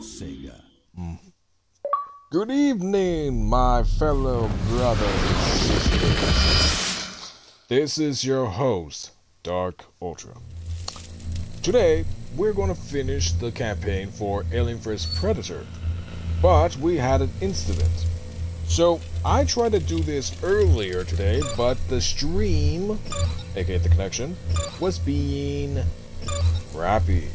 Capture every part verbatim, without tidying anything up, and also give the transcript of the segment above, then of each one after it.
Sega. Mm. Good evening, my fellow brothers and sisters. This is your host, Dark Ultra. Today, we're going to finish the campaign for Alien versus. Predator, but we had an incident. So, I tried to do this earlier today, but the stream, aka the connection, was being crappy.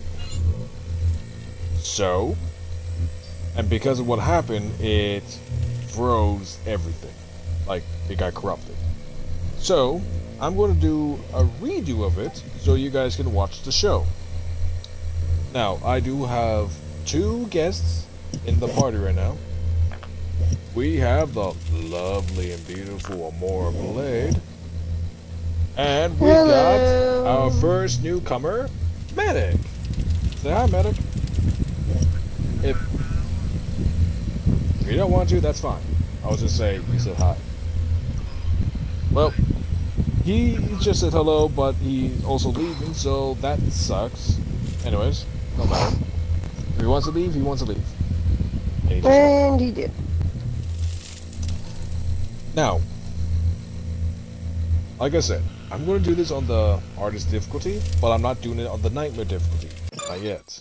So, and because of what happened, it froze everything. Like, it got corrupted. So, I'm going to do a redo of it so you guys can watch the show. Now, I do have two guests in the party right now. We have the lovely and beautiful Amora Blade. And we Hello. got our first newcomer, Medic. Say hi, Medic. If you don't want to, that's fine. I was just saying you said hi. Well, he just said hello, but he's also leaving, so that sucks. Anyways, no matter. If he wants to leave, he wants to leave. And he just And he did. Now, like I said, I'm going to do this on the hardest difficulty, but I'm not doing it on the nightmare difficulty. Not yet.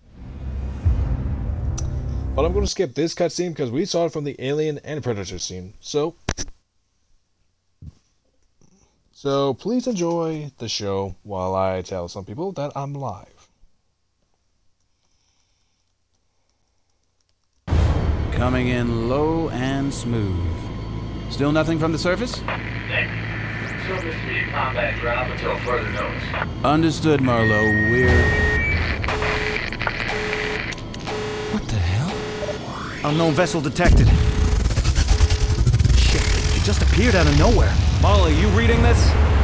But I'm going to skip this cutscene because we saw it from the Alien and Predator scene. So, so please enjoy the show while I tell some people that I'm live. Coming in low and smooth. Still nothing from the surface? Negative. Still misleading combat drop until further notice. Understood, Marlowe. We're... What the hell? Unknown vessel detected. Shit, it just appeared out of nowhere. Molly, you reading this?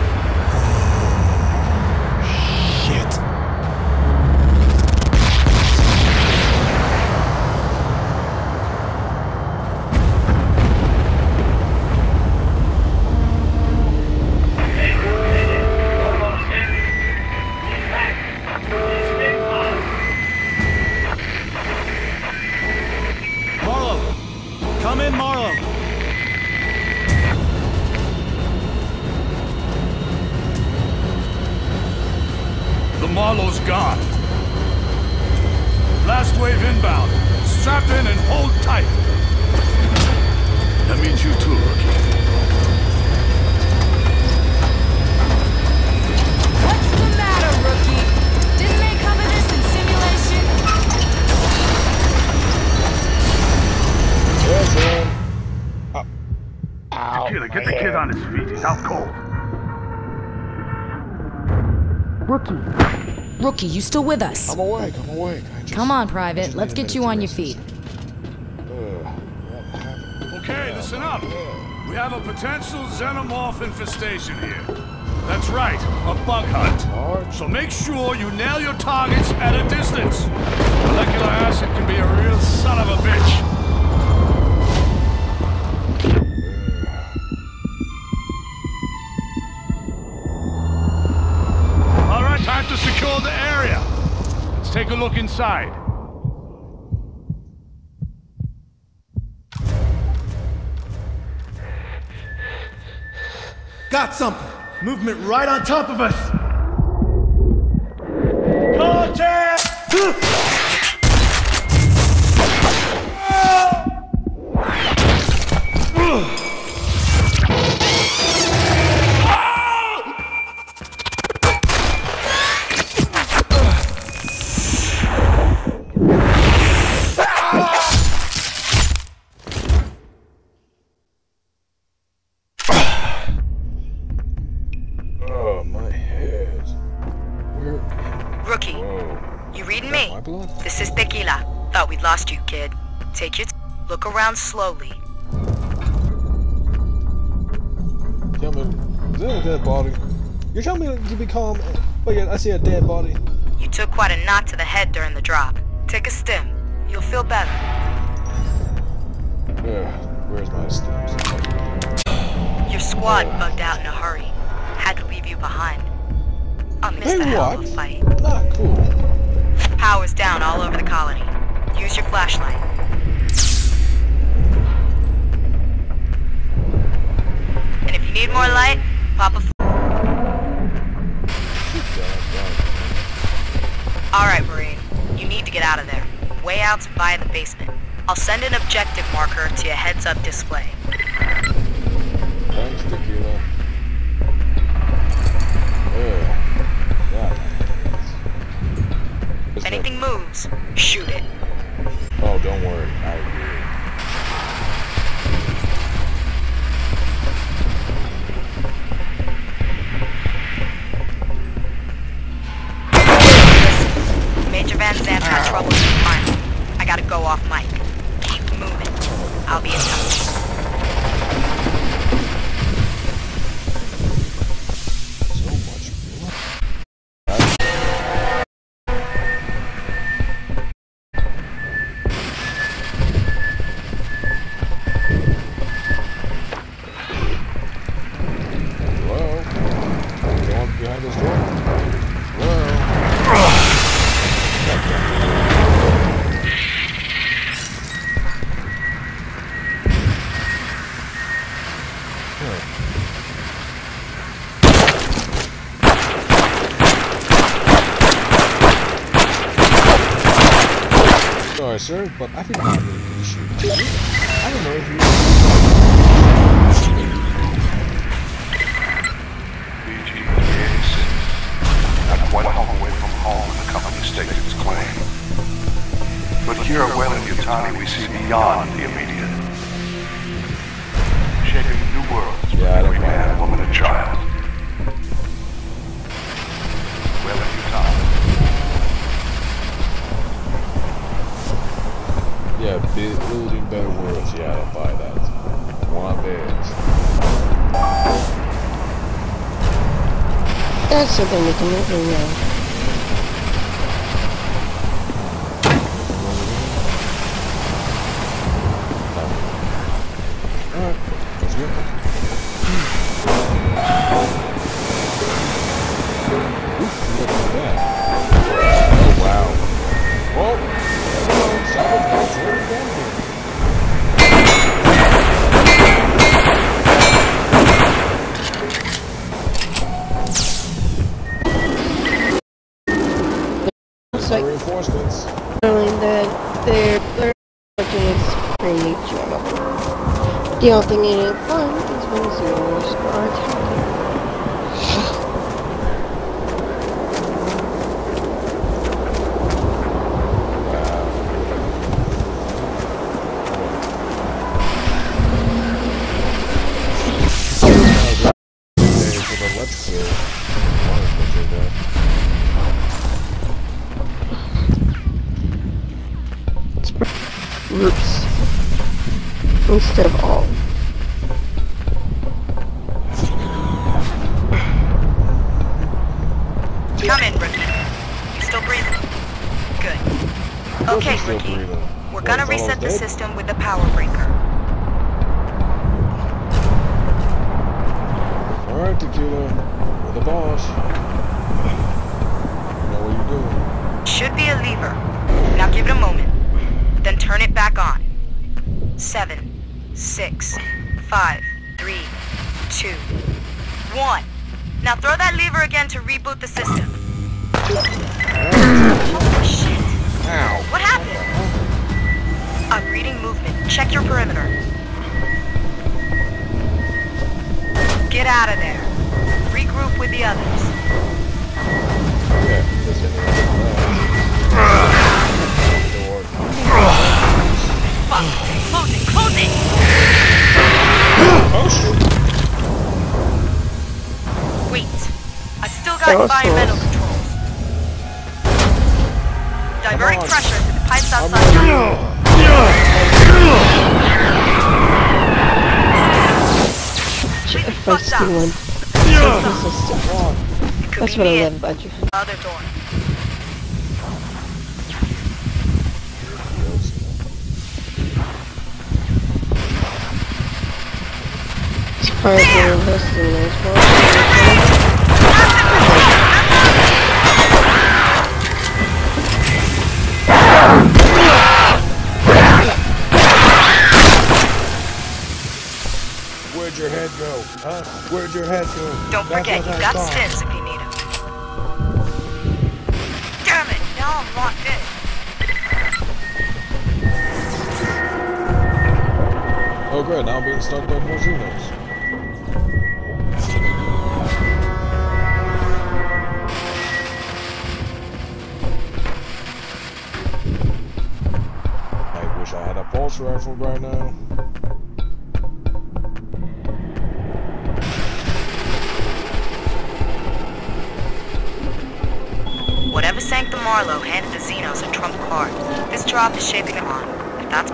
Shit. Marlowe! Come in, Marlowe! The Marlowe's gone. Last wave inbound. Strap in and hold tight. That means you too, Rookie. What's the matter, Rookie? Didn't they cover this in simulation? Yes, man. Oh. Ow. Killer, get the kid on his feet. He's out cold. Rookie. Rookie, you still with us? I'm awake, I'm awake. I just, Come on, Private. Let's get you on your feet. Okay, listen up. We have a potential xenomorph infestation here. That's right, a bug hunt. So make sure you nail your targets at a distance. Molecular acid can be a real son of a bitch. All right, time to secure the area. Let's take a look inside. Got something. Movement right on top of us. Contact! Oh, my head. Where? Rookie, Whoa. you reading Is that me? my blood? This is Tequila. Thought we'd lost you, kid. Take your t- look around slowly. Tell me, is that a dead body? You're telling me to be calm, but yet I see a dead body. You took quite a knot to the head during the drop. Take a stim. You'll feel better. Ugh, where's my steps? Your squad bugged out in a hurry. Had to leave you behind. I missed Hey, the hell of what? a fight. Not cool. Power's down all over the colony. Use your your flashlight. And if you need more light, pop a... Alright, Marine. You need to get out of there. Way out's via the basement. I'll send an objective marker to your heads-up display. Thanks, Tequila. Oh, yeah. If anything moves, shoot it. Oh, don't worry. I agree. Major Van Zandt had trouble with the final. I gotta go off mic. Keep moving. I'll be in touch. So much blood. Hello? Anyone behind this door? Hello? Sorry, sir, but I think I'm going to shoot. I don't know if you... B G three eighty-six. Not quite a home away from home when the company stakes its claim. But here at Weyland-Yutani we see beyond the immediate. Shaping new worlds for Yeah, I every don't man, mind. woman, and child. Weyland-Yutani. Yeah, building better worlds. Yeah, I don't buy that. One bit. That's something we can live in now. Alright, let's go. Oof, look at that. Oh, wow. Oh, everyone, someone has already done here. It's like Reinforcements. knowing that they're they're watching is pretty channel. The only thing that ain't fun is when zeros are attacking. Groups instead of all. Come in, Rookie. You still breathing? Good. Okay, Still Rookie. breathing. We're What, gonna it's almost reset the dead? system with the power breaker. Alright, Tequila. You're the boss. You know what you're doing. Should be a lever. Now give it a moment. Then turn it back on. Seven, six, five, three, two, one. Now throw that lever again to reboot the system. Holy shit. Ow. What happened? I'm reading movement. Check your perimeter. Get out of there. Regroup with the others. Yeah, just hit me on the door. Fuck. Close it, close it! Oh, shoot. Wait. I still got That was environmental close. controls. Diverting on. pressure to the pipes I'm outside your room. Completely fucked up. Feisty one. Consistent. Come on. It could That's be what I me love in about you. the other door. Surprised they're investing in those ones. head go? Huh? Where'd your head go? Don't That's forget, what you've I got thought. stints if you need them. Damn it! Now I'm locked in. Oh great, now I'm being stuck by more Xenos. I wish I had a pulse rifle right now. Whatever sank the Marlowe handed the Xenos a trump card. This drop is shaping them on. If that's...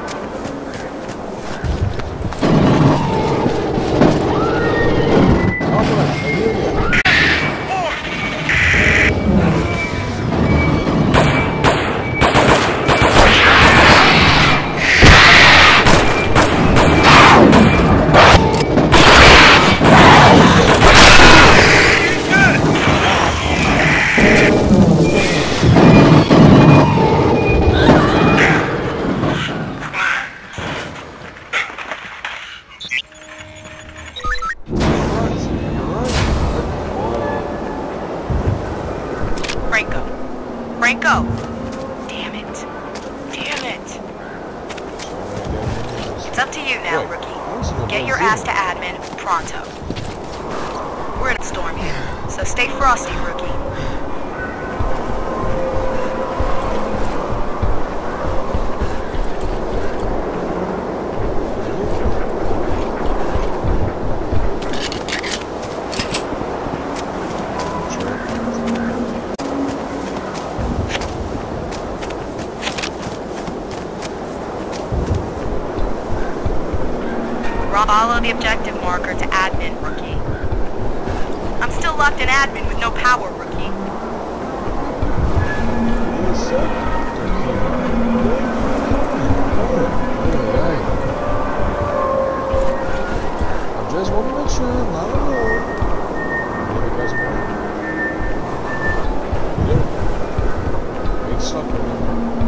Franco. Franco! Damn it. Damn it. It's up to you now, Wait, rookie. Get your ass to admin pronto. We're in a storm here, so stay frosty, rookie. Follow the objective marker to admin, rookie. I'm still locked in admin with no power, rookie. I just want to make sure I'm not alone. Maybe because I'm yeah. It's something.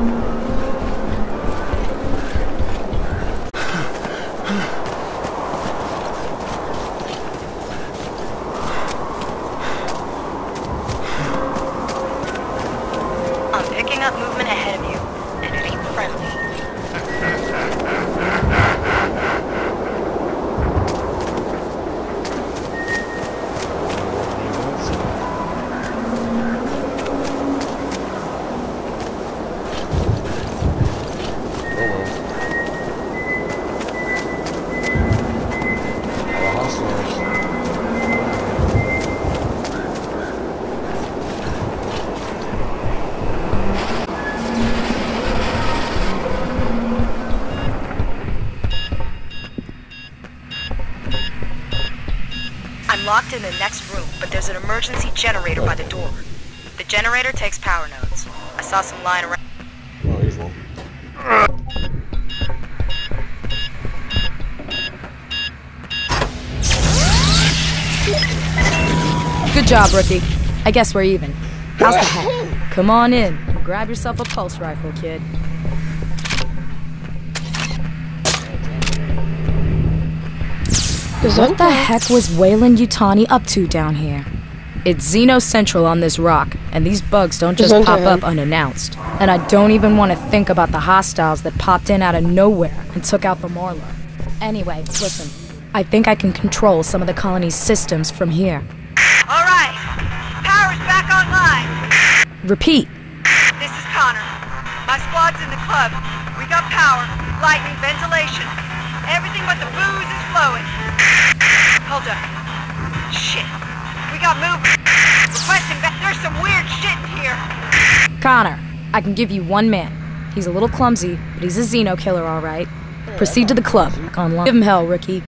Up movement ahead of you, and it ain't friendly. Locked in the next room, but there's an emergency generator by the door. The generator takes power nodes. I saw some lying around. Oh, here's one. Good job, rookie. I guess we're even. How's the hat? Come on in and grab yourself a pulse rifle, kid. What the heck was Weyland-Yutani up to down here? It's Xeno Central on this rock, and these bugs don't just pop up unannounced. And I don't even want to think about the hostiles that popped in out of nowhere and took out the Marlowe. Anyway, listen. I think I can control some of the colony's systems from here. All right. Power's back online. Repeat. This is Connor. My squad's in the club. We got power, lightning, ventilation. Everything but the booze is flowing. Hold up. Shit. We got movement. Requesting back. There's some weird shit in here. Connor, I can give you one man. He's a little clumsy, but he's a Xeno killer, all right. Proceed to the club. Online. Give him hell, rookie.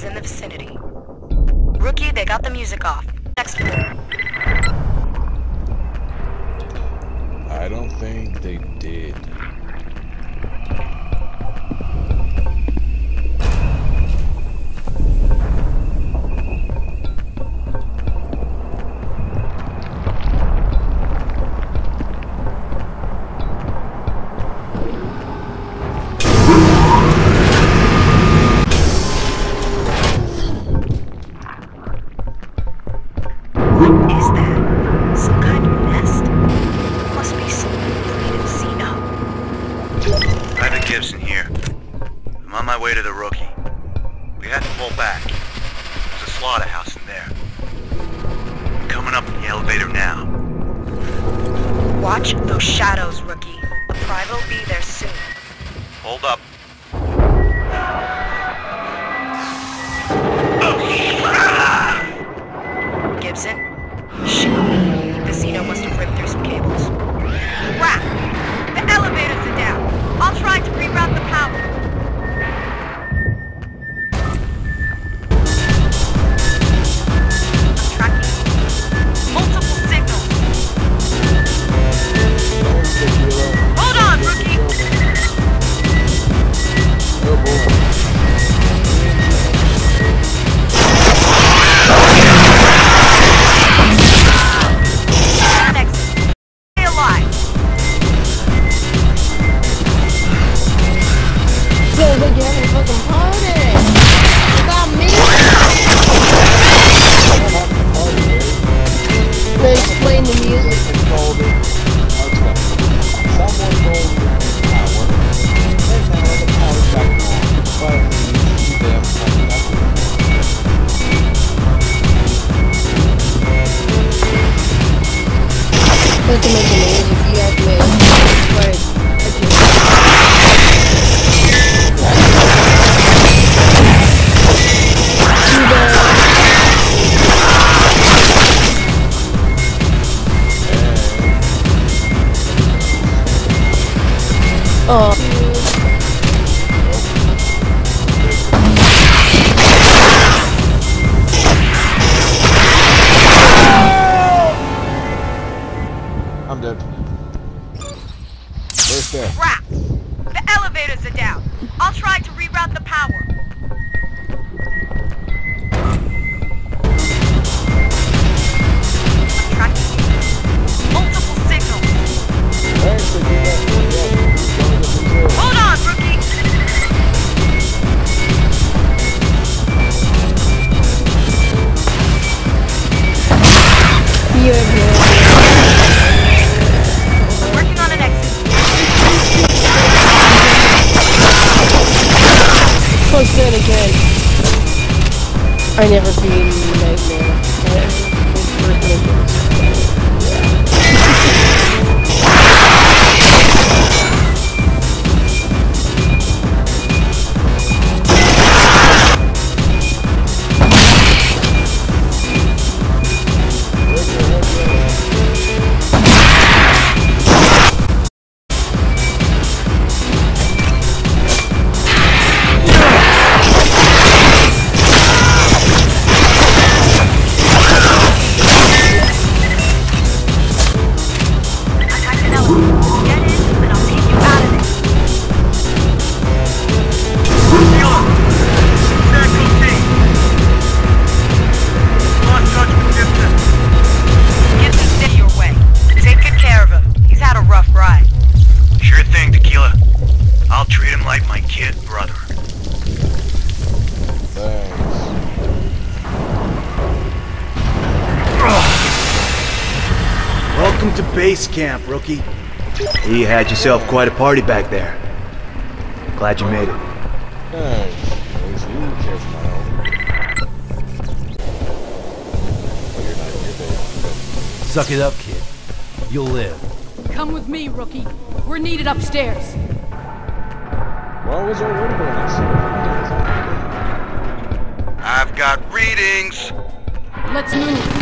is in the vicinity. Rookie, they got the music off. Next floor. I don't think they did. Watch those shadows, Rookie. A private will be there soon. Hold up. Gibson? Shoot. The Xeno must have ripped through some cables. Wow! The elevators are down. I'll try to reroute the power. Hold on, Rookie! Oh boy. Next. Stay alive. Sounds like you're having a fucking party! Without me! They explain the music. Someone goes with power, and now the power's back on, but you see them coming up. Not to mention the music, you have to make it quite Oh. I'm dead. Where's that? Crap! The elevators are down. I'll try to reroute the power. Tracking. Multiple signals. Thanks for doing that. Hold on, Rookie! You're good. Working on an exit. Close then again. I never beat Nightmare. I never beat Welcome to base camp, Rookie. You had yourself quite a party back there. Glad you made it. Hey, there's you, careful now. Oh, you're not, you're dead. Suck it up, kid. You'll live. Come with me, Rookie. We're needed upstairs. Why was our water going outside? I've got readings. Let's move.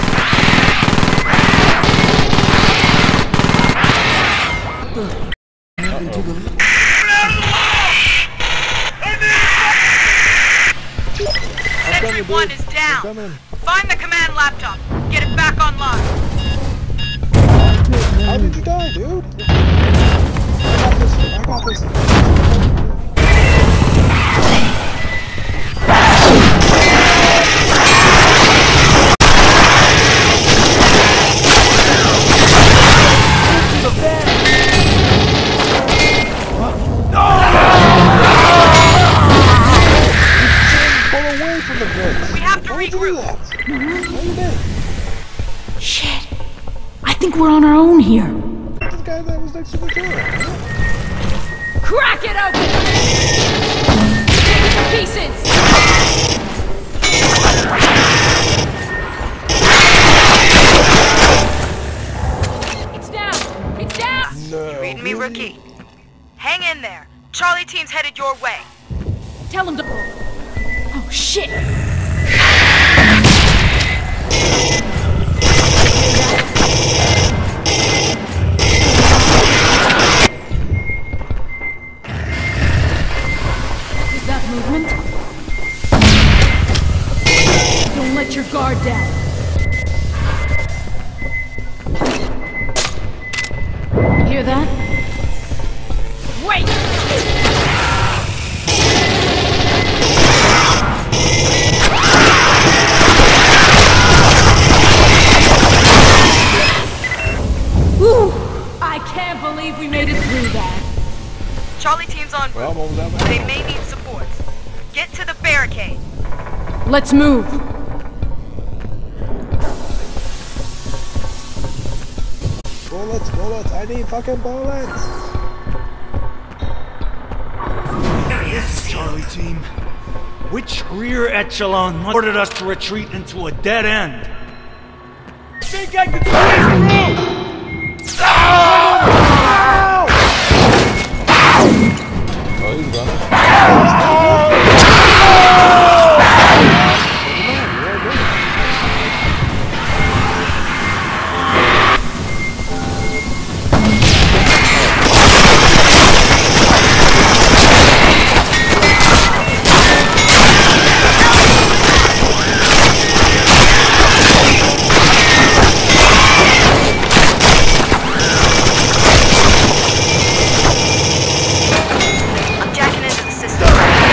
Into the one is down. Find the command laptop. Get it back online. How did you die, dude? I got this. I got this. We have to regroup. Shit. I think we're on our own here. The guy that was next to the door. Crack it open! Take it to pieces! It's down! It's down! No. You reading me, rookie? Hang in there. Charlie team's headed your way. Tell him to... Oh, shit! Is that movement? Don't let your guard down. Hear that? Wait! Whew! I can't believe we made it through that. Charlie team's on route. Well, they may need support. Get to the barricade. Let's move. Bullets, bullets, I need fucking bullets! Yes, Charlie team. Which rear echelon ordered us to retreat into a dead end? Think I can squeeze through! Oh, he's gone. I'm jacking into the system.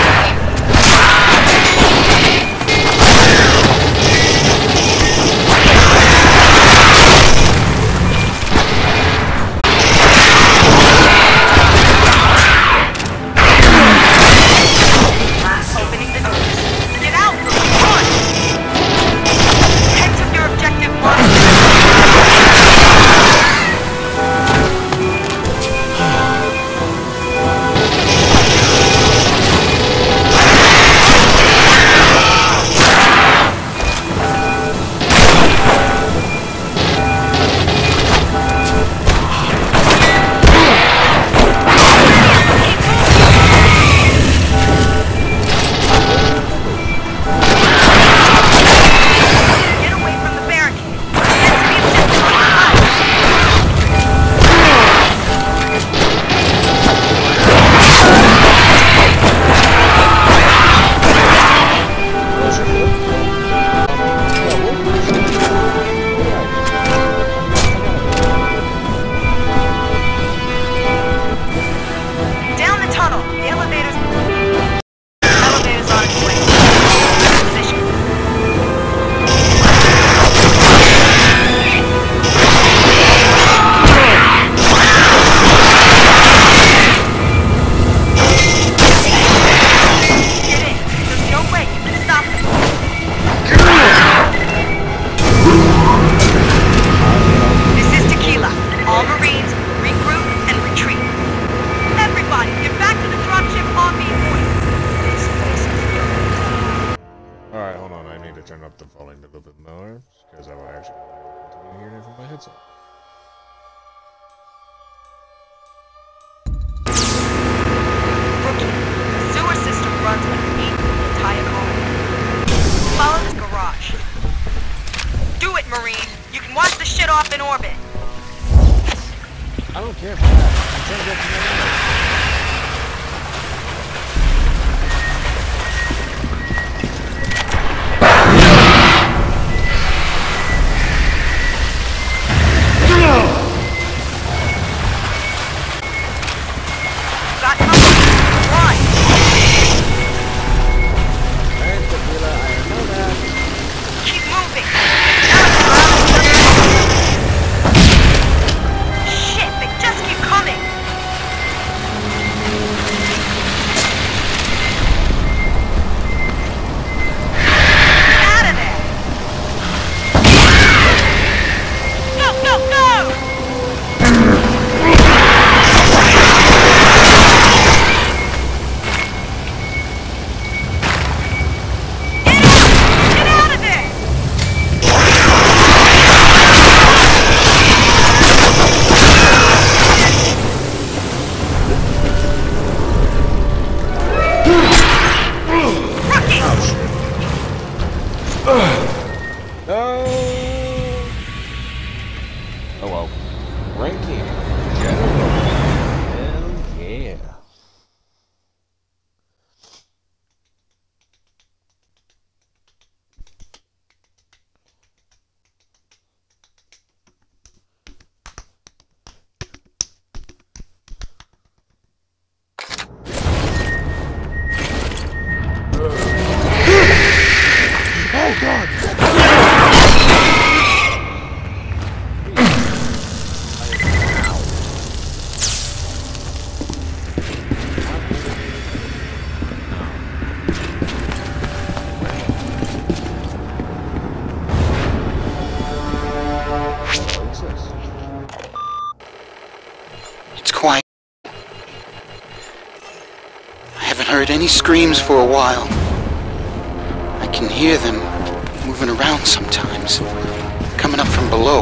haven't heard any screams for a while. I can hear them moving around sometimes, coming up from below.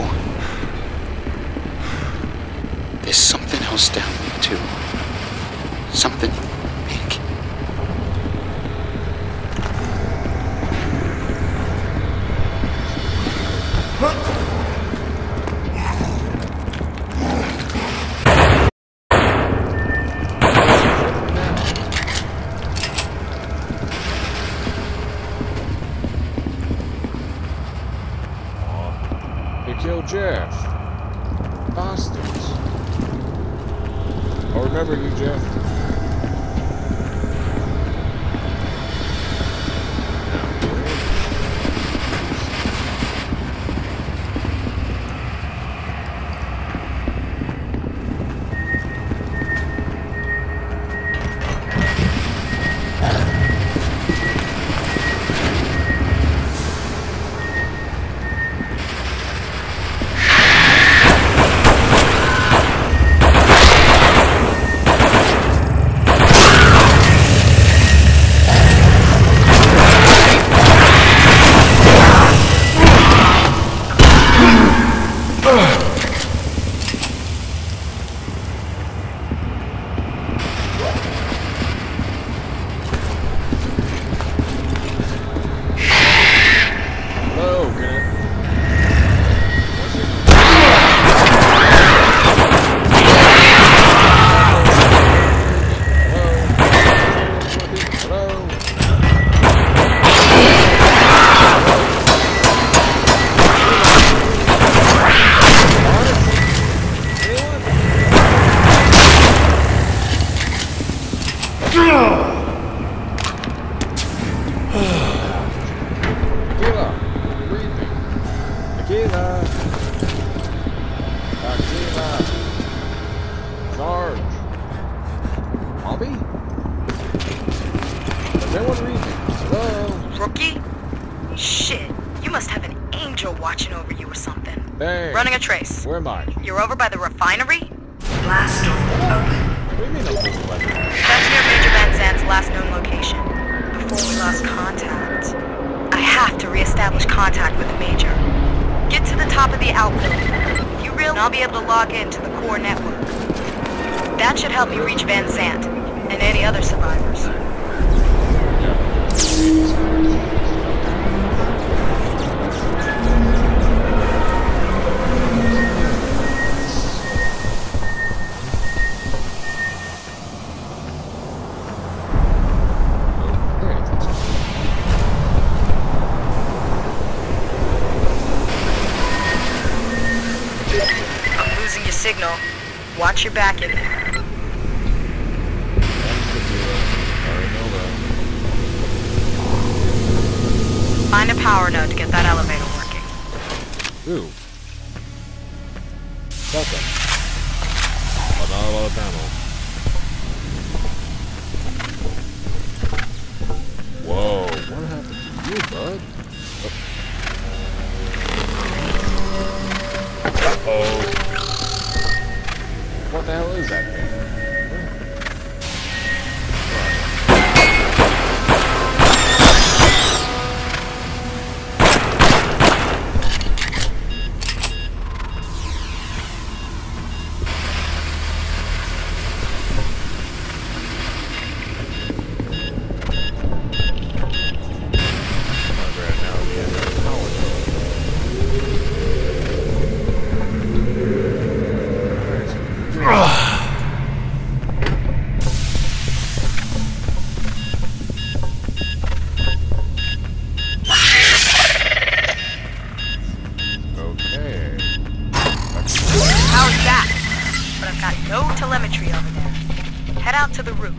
There's something else down there too. Something big. Killed Jeff. Bastards. I'll remember you, Jeff. Running a trace. Where am I? You're over by the refinery? Blast door open. What do you mean open? That's near Major Van Zant's last known location. Before we lost contact. I have to reestablish contact with the Major. Get to the top of the outbuilding. If you really, I'll be able to log into the core network. That should help me reach Van Zant and any other survivors. Signal. Watch your back in there. Find a power node to get that elevator working. Ooh. Welcome. But not a lot of ammo. Whoa, what happened to you, bud? Uh-oh. What the hell is that thing? To the roof.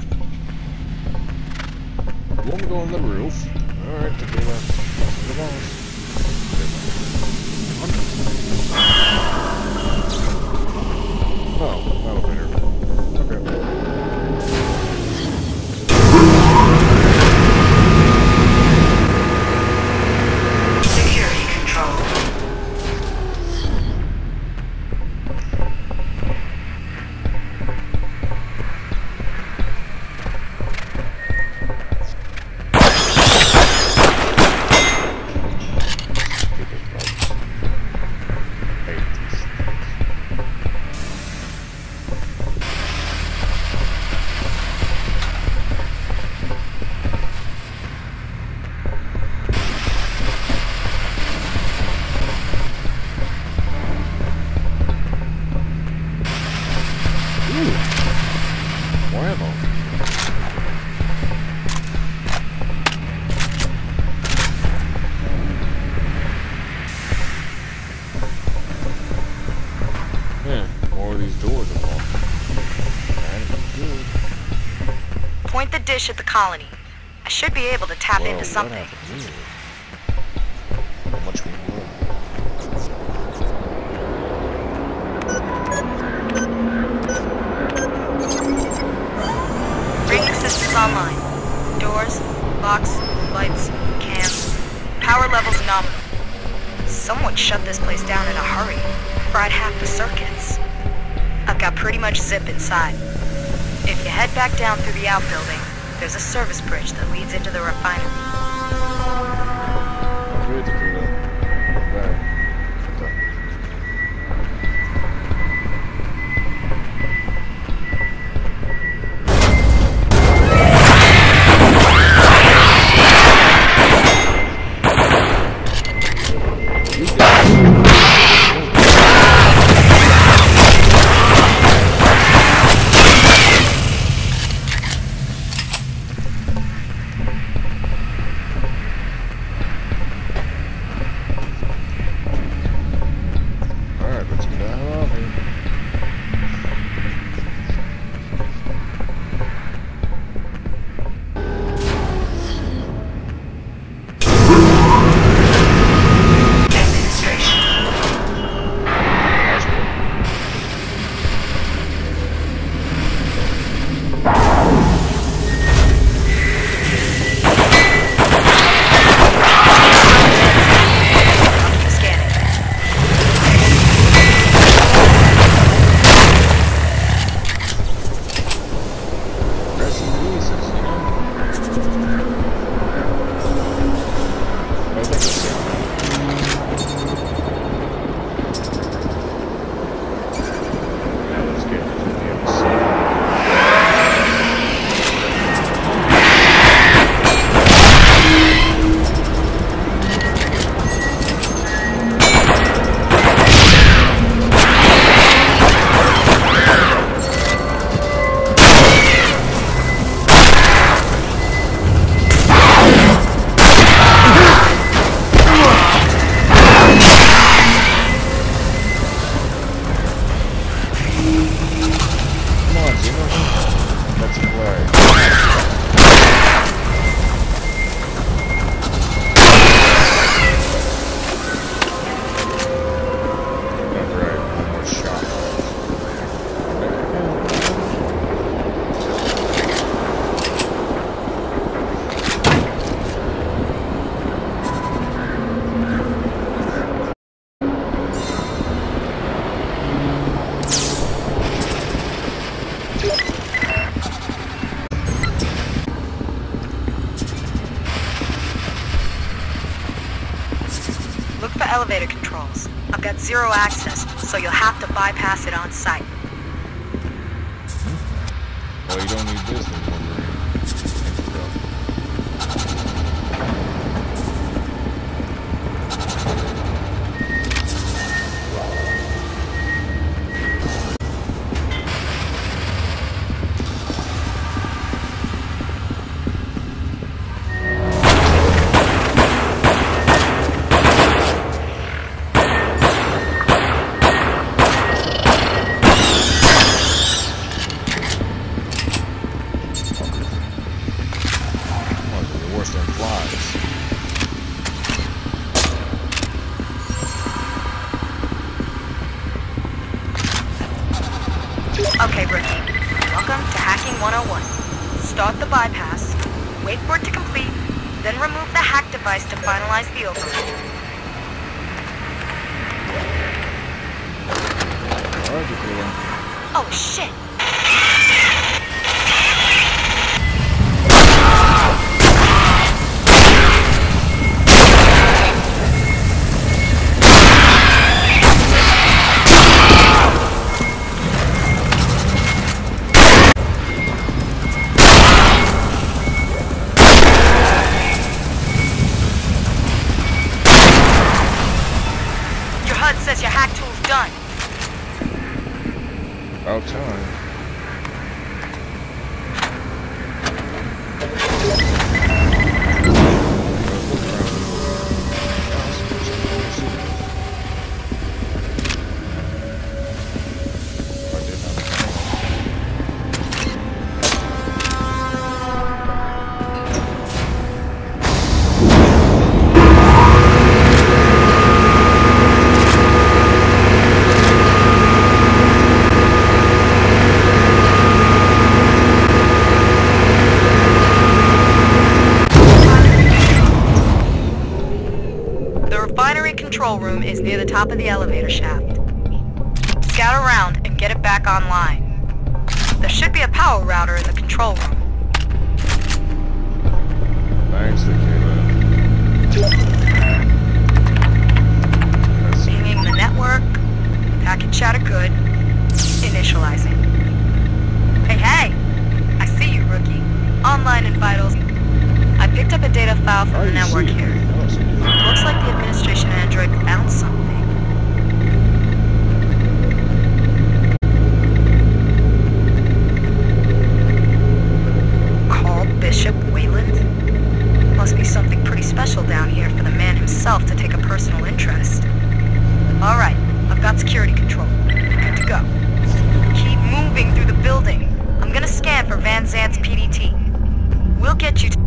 You want me to go on the roof? Alright, tequila. The balls. Oh, elevator. Okay. Security control. Point the dish at the colony. I should be able to tap Whoa, into something. what happened here? How much we know? Ringing systems online. Doors, locks, lights, cams. Power levels nominal. Someone shut this place down in a hurry. Fried half the circuits. I've got pretty much zip inside. If you head back down through the outbuilding, there's a service bridge that leads into the refinery. Elevator controls. I've got zero access, so you'll have to bypass it on site. Well, you don't need this anymore. Okay, Rookie. Welcome to Hacking one oh one. Start the bypass, wait for it to complete, then remove the hack device to finalize the override. Oh, shit! Says your hack tool's done. About time. room is near the top of the elevator shaft. Scout around and get it back online. There should be a power router in the control room. Thanks, Nikita. Pinging the network. Packet chatter good. Initializing. Hey, hey! I see you, rookie. Online and vitals. I picked up a data file from the network here. Looks like the administration android found something. Call Bishop Wayland? Must be something pretty special down here for the man himself to take a personal interest. Alright, I've got security control. Good to go. Keep moving through the building. I'm gonna scan for Van Zant's P D T. We'll get you to...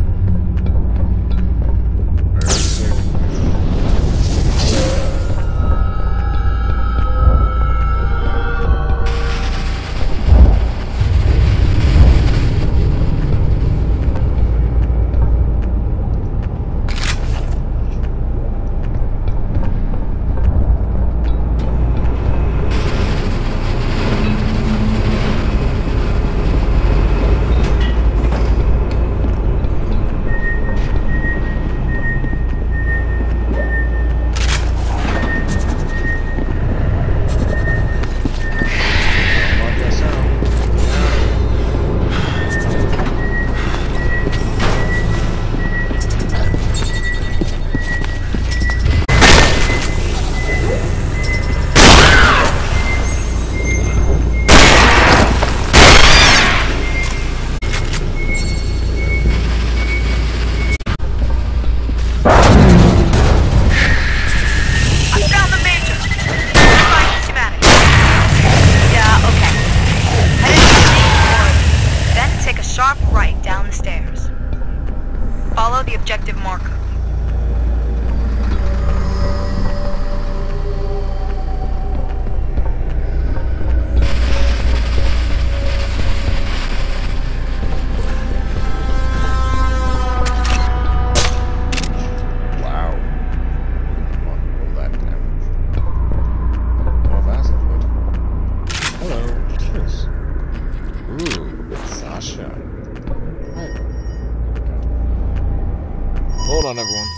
on, everyone.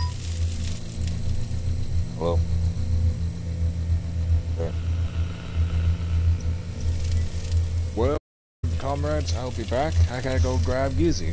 Hello. Okay. Well, comrades, I'll be back. I gotta go grab Gizzy.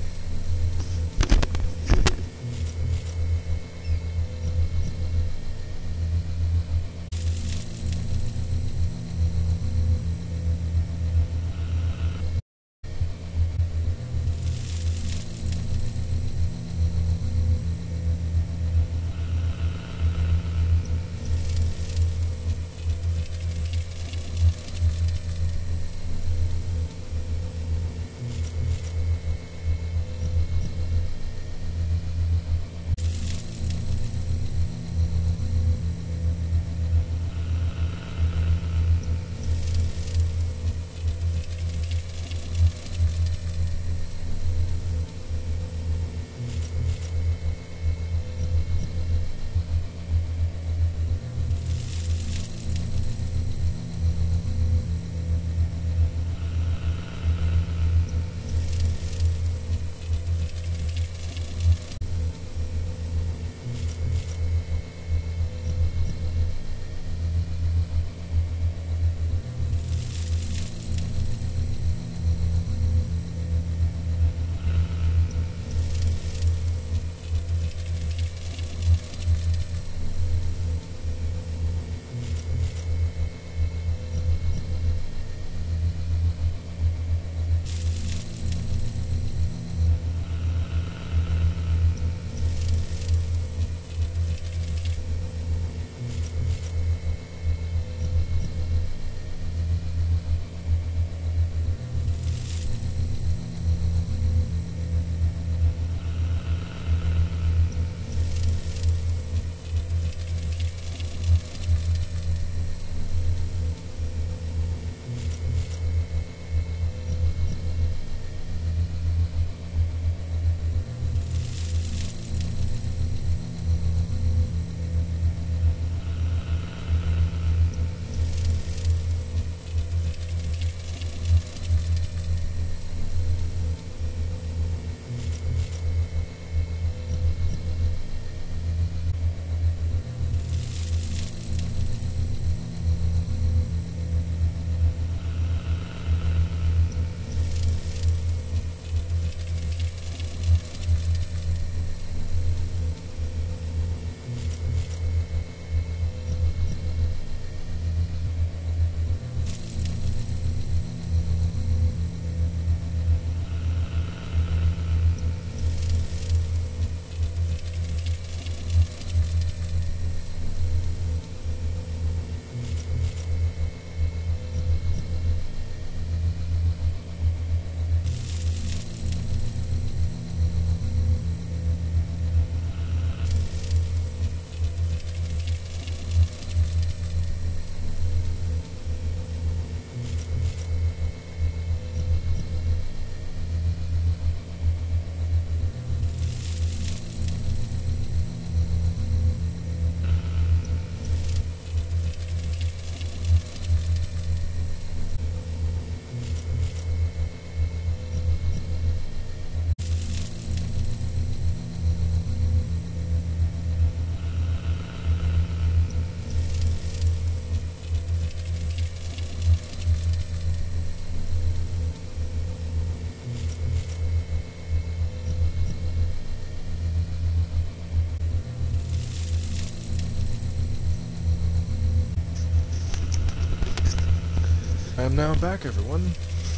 am now back, everyone.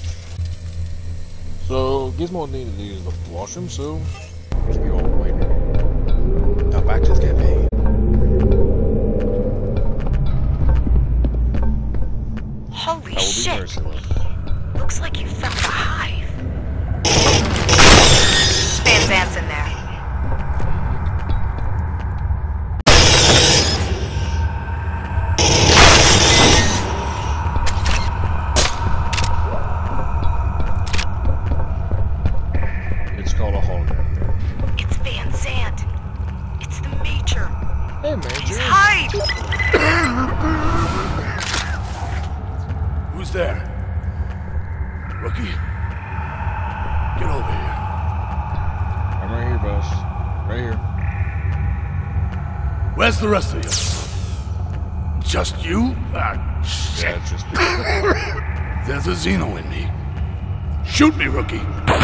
So, Gizmo needed to use the washroom, so here's we all waiting. Now back to the campaign. Holy shit! Looks like you found the hive. Van Zant's in there. It's called a hologram. It's Van Zant. It's the Major. Hey, Major. He's hive! Who's there? Rookie? Get over here. I'm right here, boss. Right here. Where's the rest of you? Just you? Ah, shit. Yeah, it's just me. There's a Xeno in me. Shoot me, Rookie.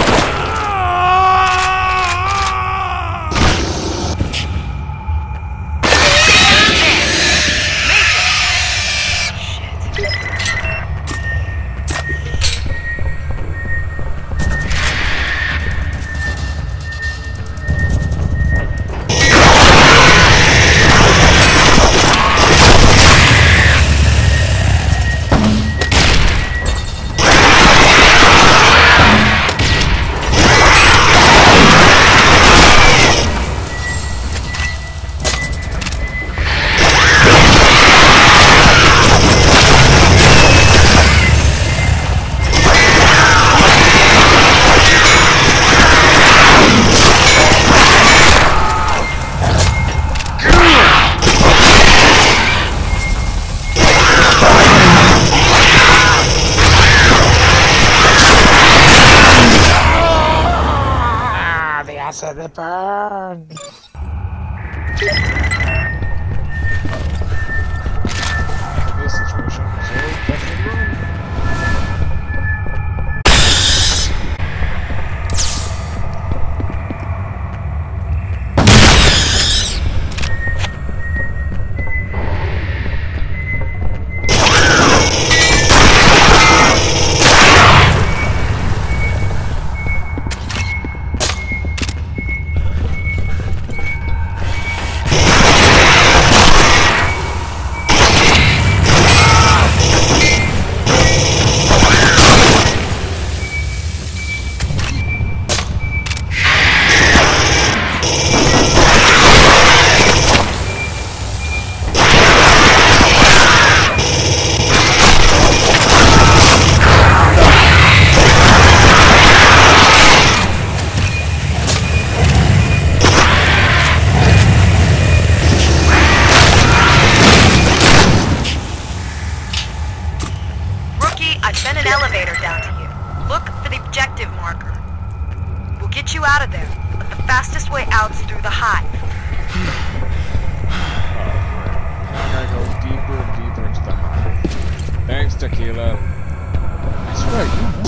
acid that burn. This situation, so definitely run. I've sent an elevator down to you. Look for the objective marker. We'll get you out of there, but the fastest way out's through the hive. Now I gotta go deeper and deeper into the hive. Thanks, Tequila. That's right.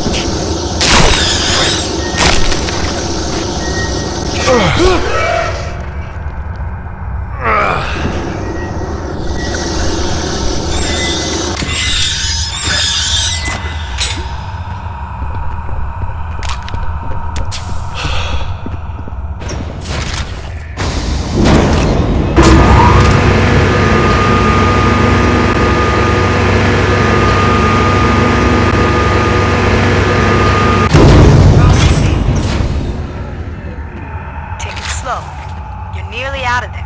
You're nearly out of there.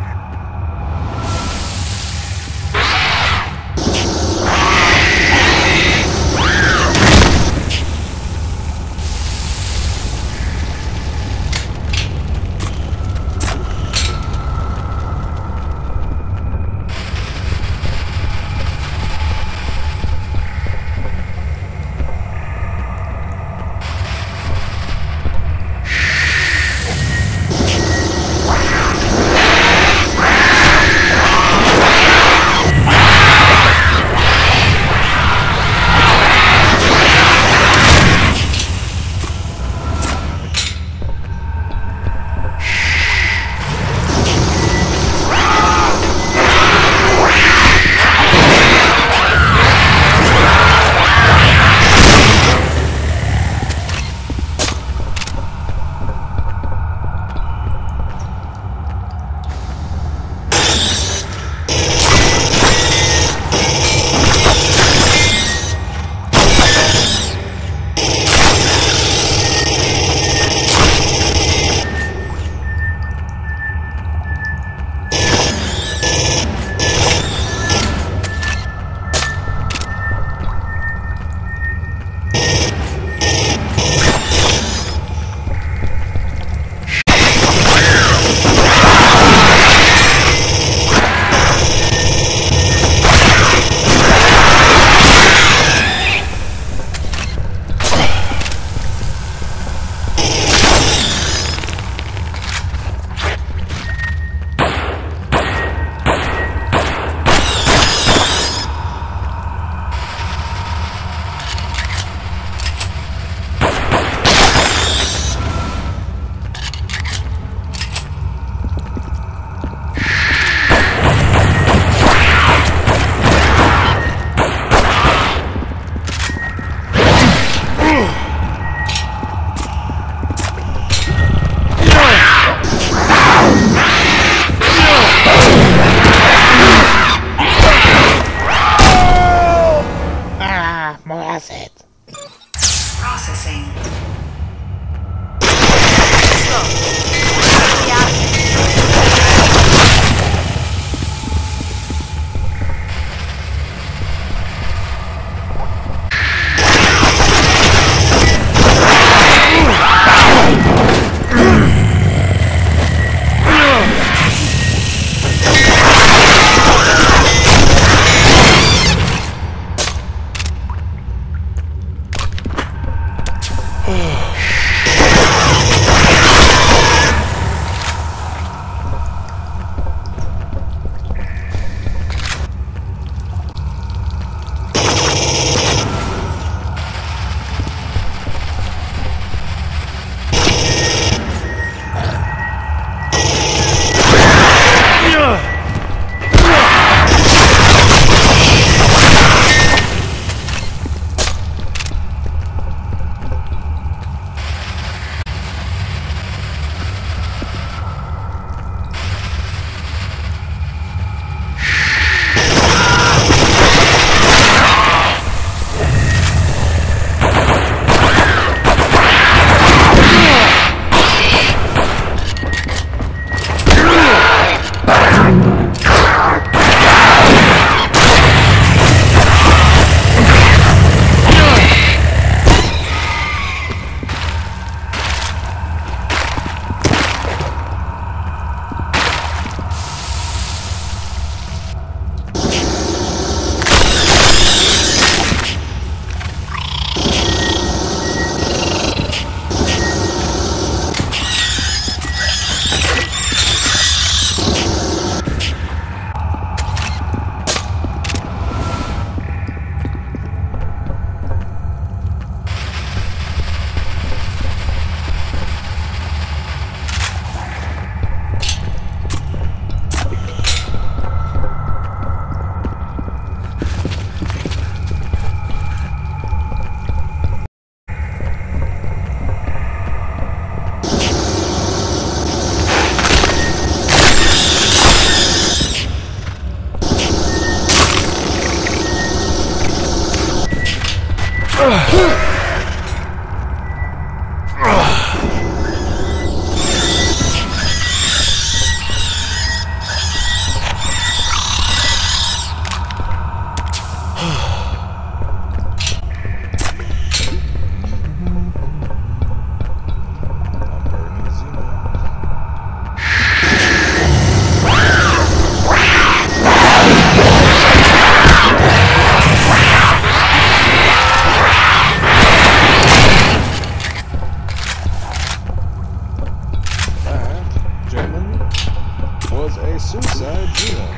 was a suicide Xeno.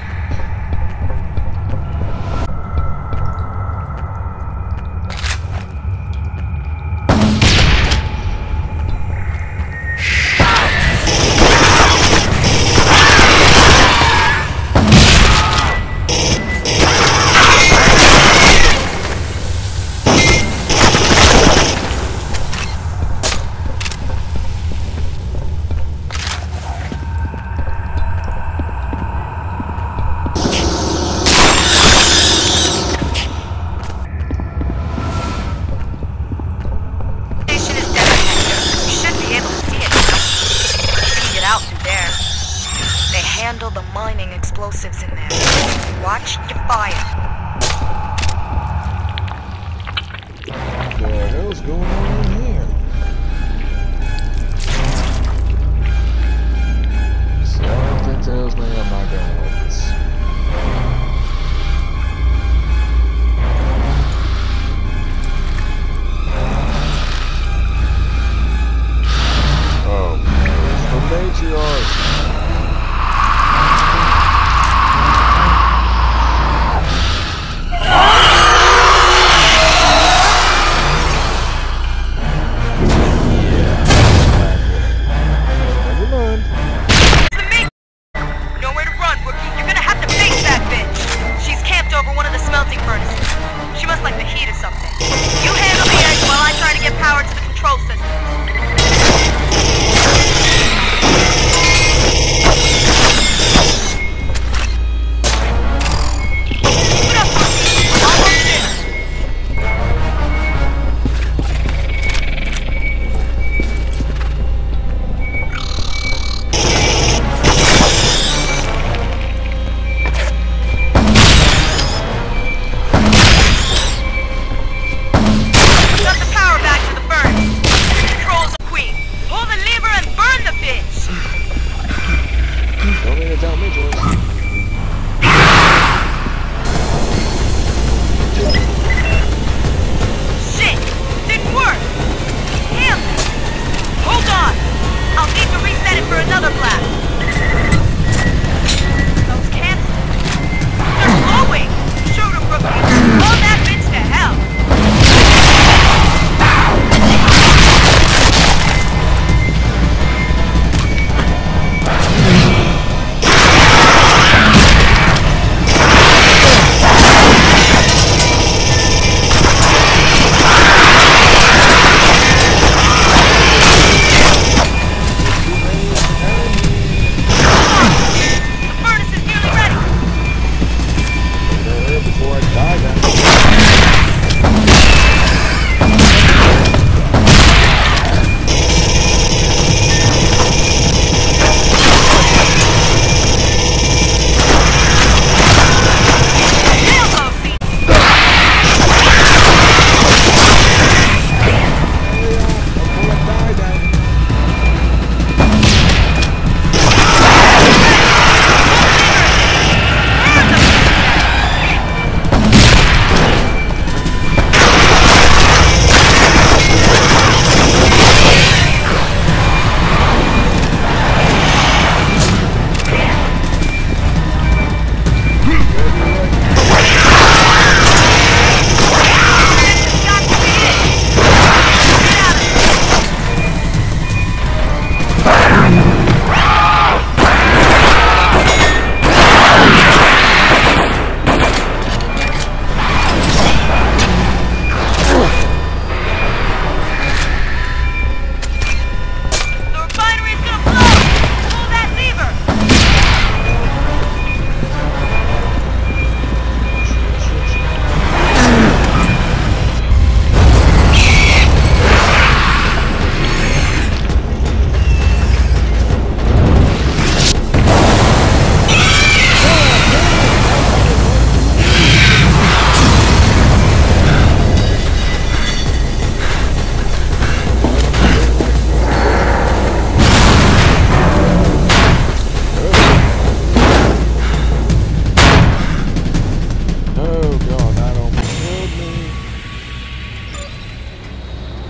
The mining explosives in there. Watch your fire. What the hell's going on in here? Something tells me I'm not gonna like this. Oh, the matriarch.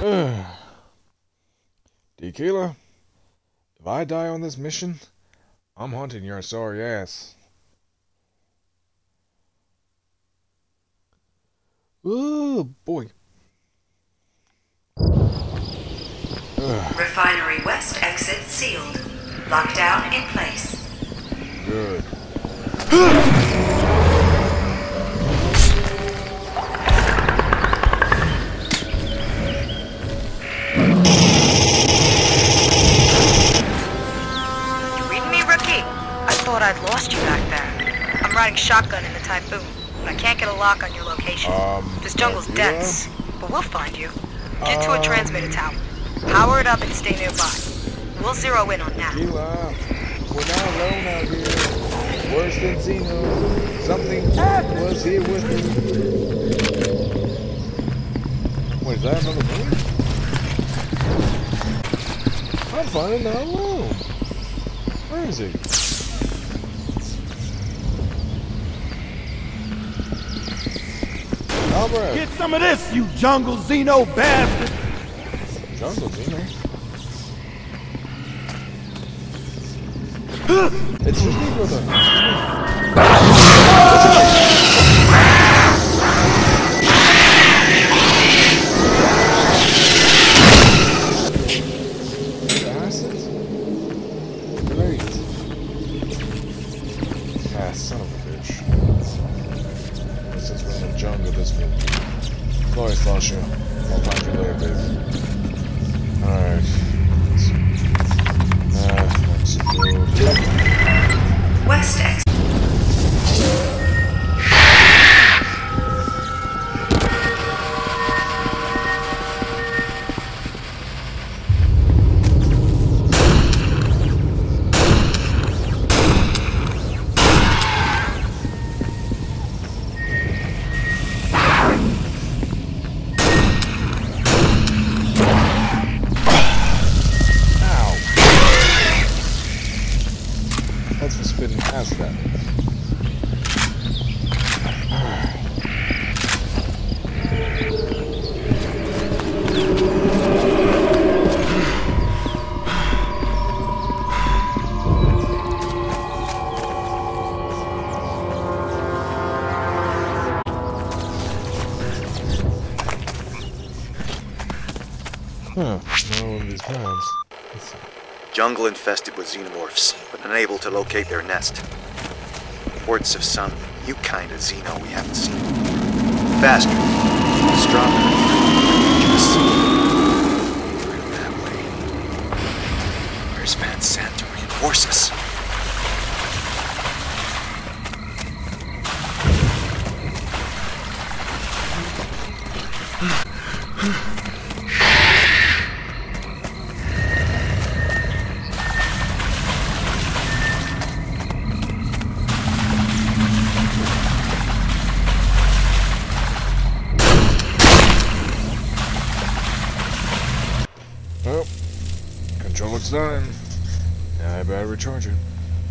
Tequila, if I die on this mission, I'm hunting your sorry ass. Oh boy. Ugh. Refinery West exit sealed. Lockdown in place. Good. You reading me, rookie? I thought I'd lost you back there. I'm riding shotgun in the Typhoon, but I can't get a lock on your location. Um, this jungle's yeah. dense, but we'll find you. Get to a Um, transmitter tower. Power it up and stay nearby. We'll zero in on that. Eli, we're not alone out here. Worse than Xeno. Something was here with me. Wait, is that another movie? I'm finding not alone. Where is he? Alright. Get some of this, you jungle Xeno bastard! Jungle Xeno? It's just me, brother. Acid? Great. Ah, son of a bitch. Since we're in the jungle, this will. Sorry, Sasha. I'll find you later, babe. Alright. Ah, let's go. West exit. That's for spitting past that. Huh, no one of these plans. Let's see. Jungle infested with xenomorphs, but unable to locate their nest. Reports of some new kind of xeno we haven't seen. Faster, stronger, dangerous. Going that way. Where's Van Sant to reinforce us? Well, control looks done. Now I better recharge it.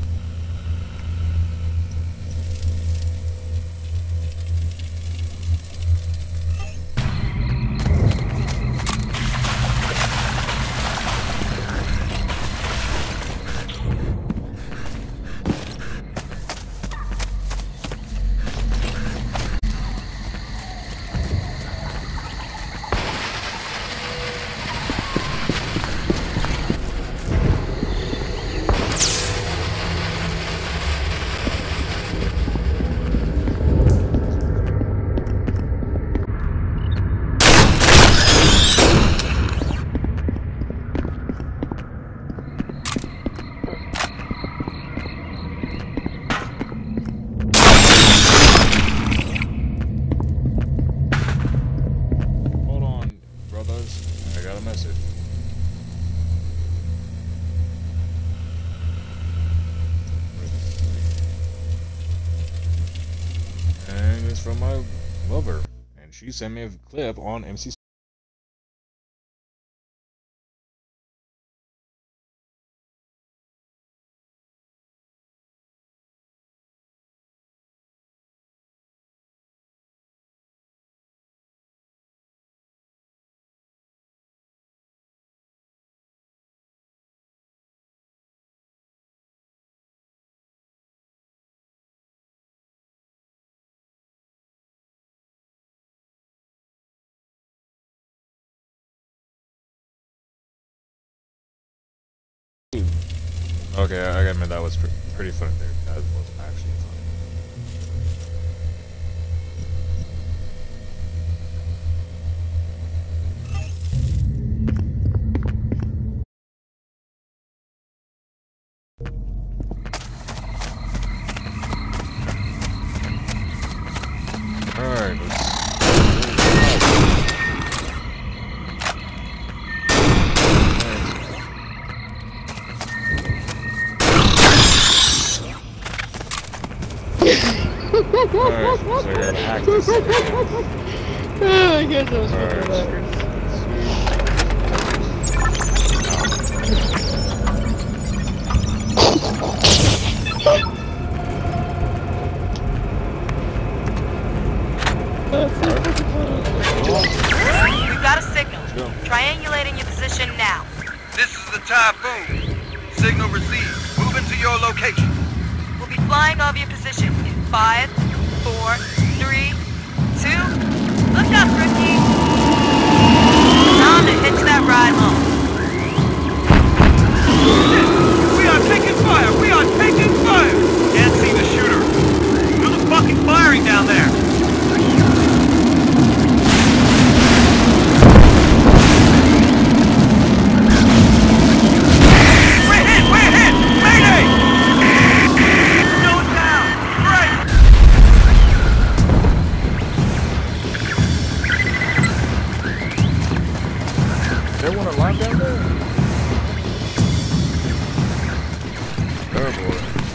Hold on, brothers. I got a message. And it's from my lover. And she sent me a clip on M C Okay, I gotta admit that was pre pretty funny there. That was actually funny. Alright, let's Alright, so I gotta hack this thing. Oh, I guess I was fucking backwards. We've got a signal. Triangulating your position now. This is the Typhoon. Signal received. Move into your location. We'll be flying over your position in five, four, three, two. Look up, rookie. Time to hitch that ride home. We are taking fire! We are taking fire! Can't see the shooter. Do the fucking firing down there. We're hit! We're hit! Mayday! Going down! Right! There one alive down there? Oh boy.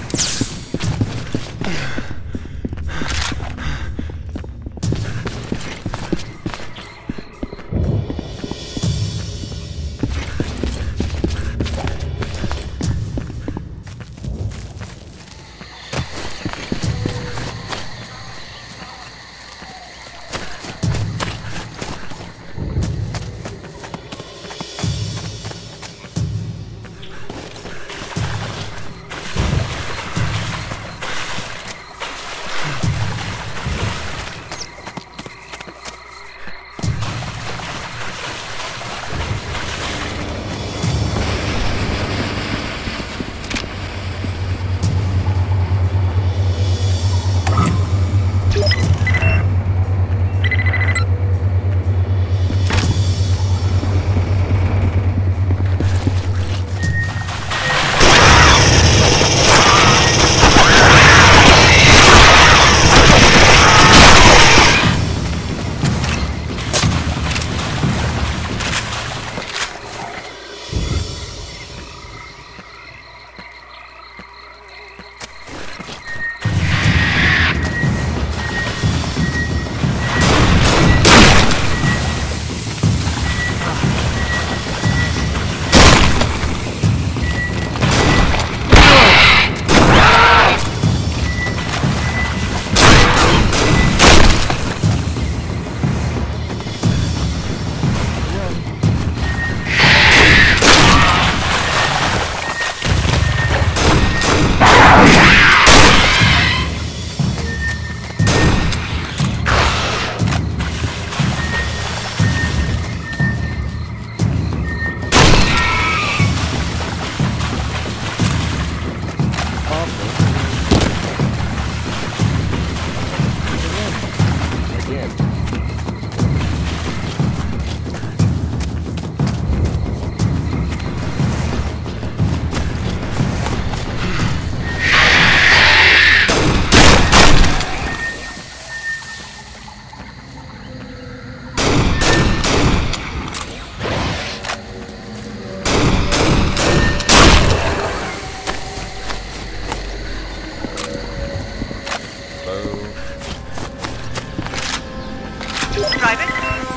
Private?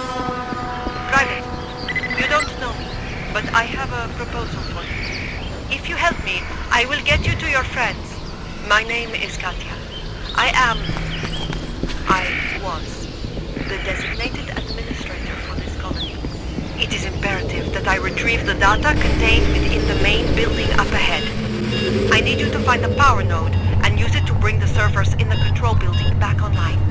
Private, you don't know me, but I have a proposal for you. If you help me, I will get you to your friends. My name is Katya. I am... I was the designated administrator for this colony. It is imperative that I retrieve the data contained within the main building up ahead. I need you to find the power node and use it to bring the servers in the control building back online.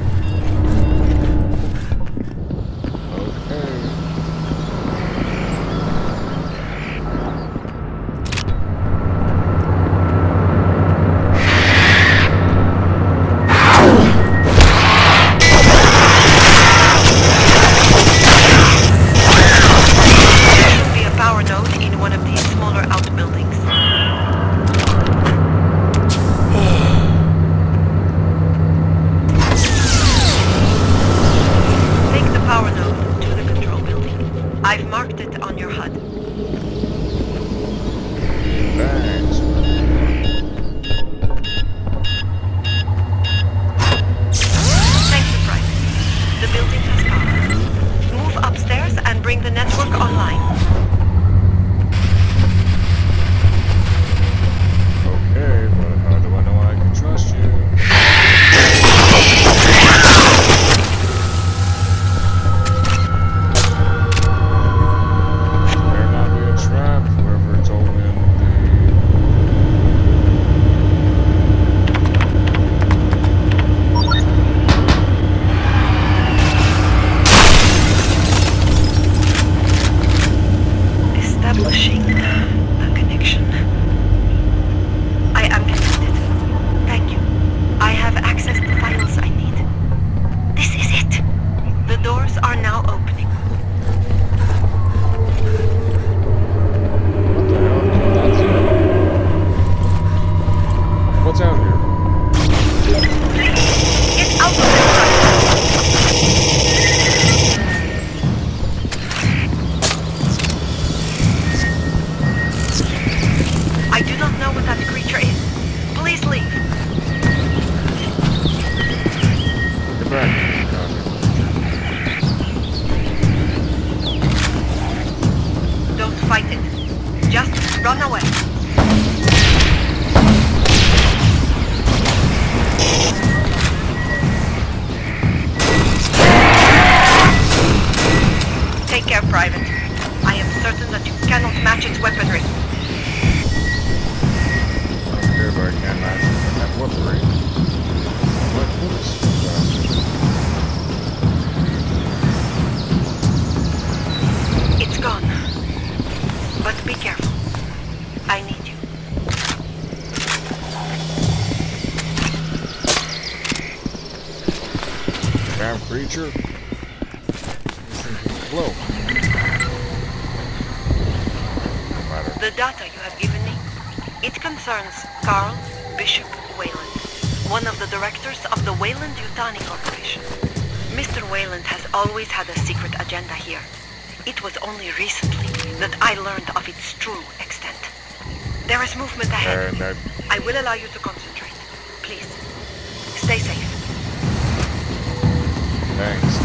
damn creature. This thing can float. No matter. The data you have given me, it concerns Carl Bishop Weyland, one of the directors of the Weyland-Yutani Corporation. Mister Weyland has always had a secret agenda here. It was only recently that I learned of its true extent. There is movement ahead. And, uh, I will allow you to concentrate. Please, stay safe. Thanks.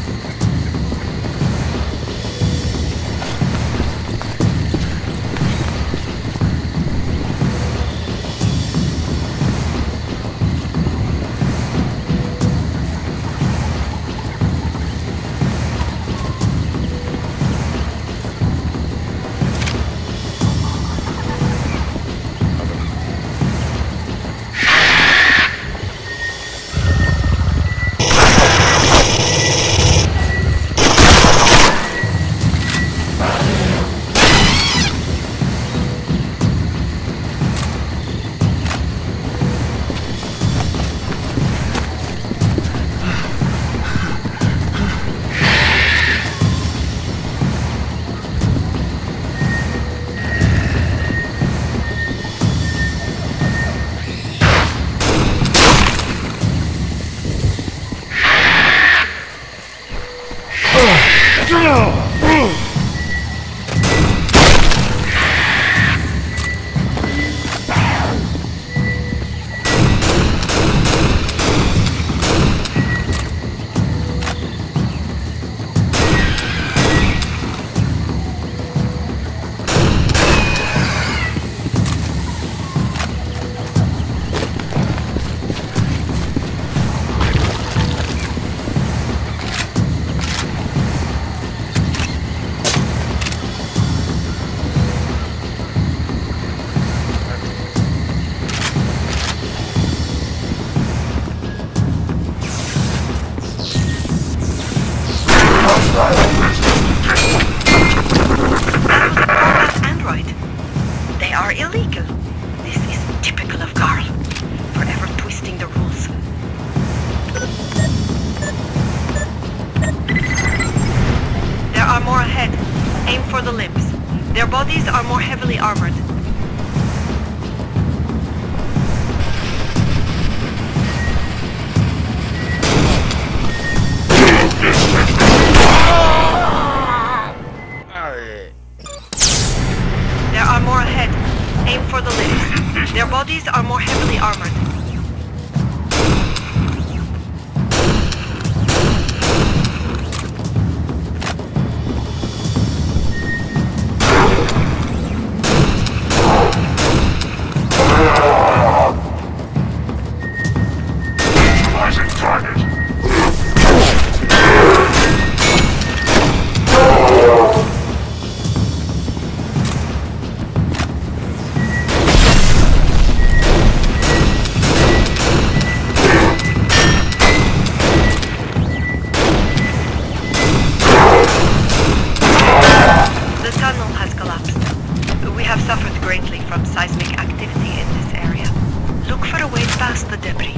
Android. They are illegal. This is typical of Carl. Forever twisting the rules. There are more ahead. Aim for the limbs. Their bodies are more heavily armored. There are more ahead. Aim for the limbs. Their bodies are more heavily armored. Neutralizing target. The tunnel has collapsed. We have suffered greatly from seismic activity in this area. Look for a way past the debris.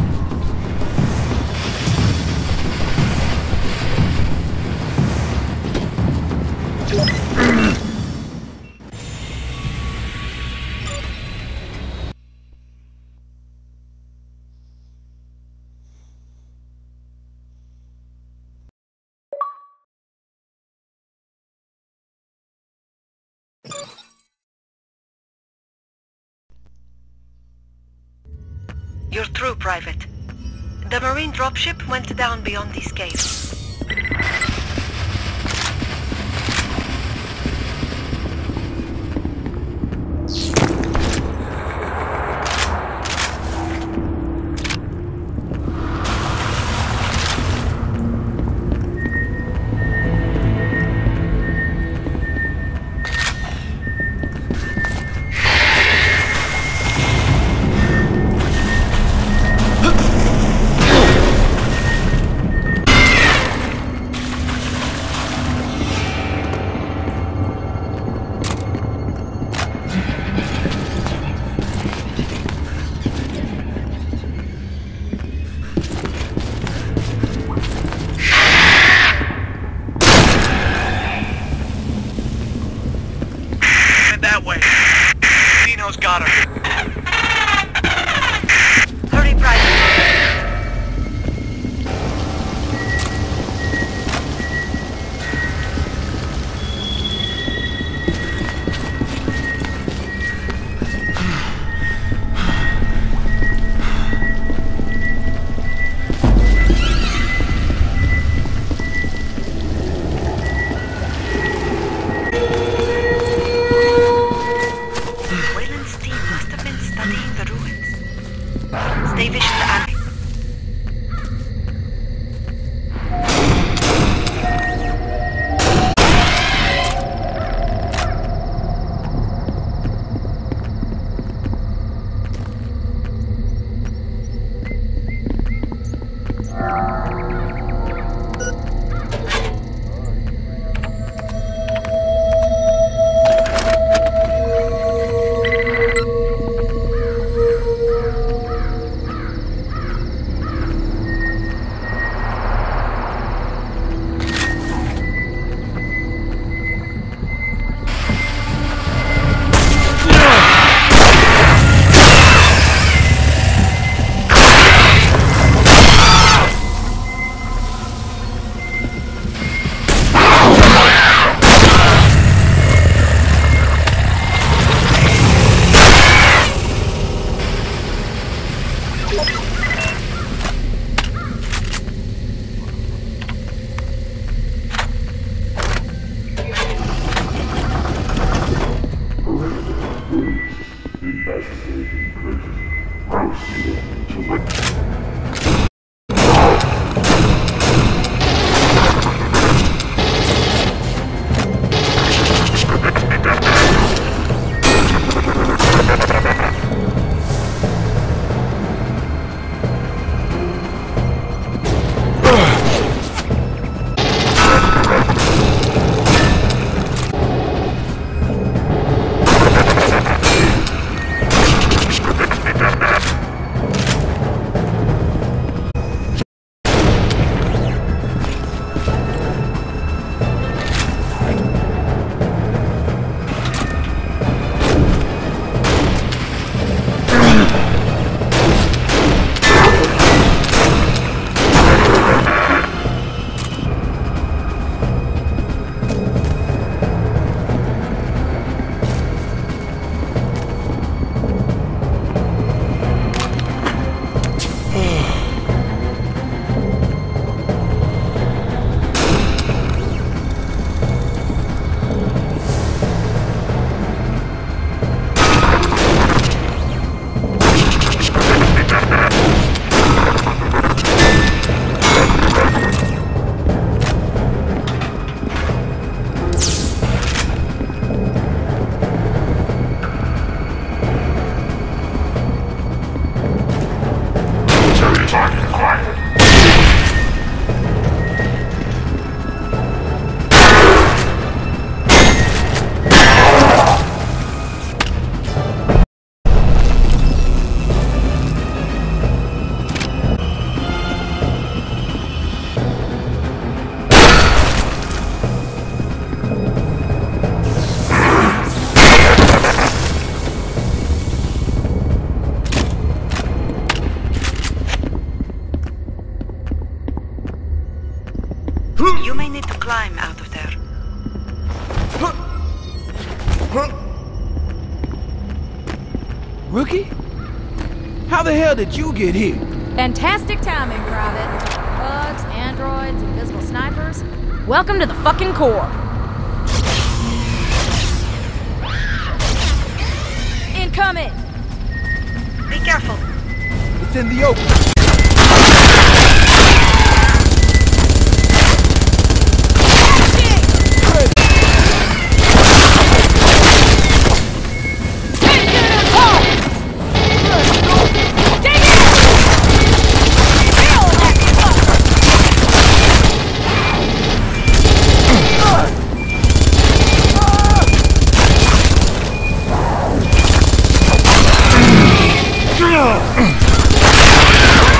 You're through, Private. The Marine dropship went down beyond these caves. Hurry, Private. Stay vigilant, Annie. You may need to climb out of there. Rookie? How the hell did you get here? Fantastic timing, Private. Bugs, androids, invisible snipers. Welcome to the fucking Corps. Incoming! Be careful. It's in the open. Ugh!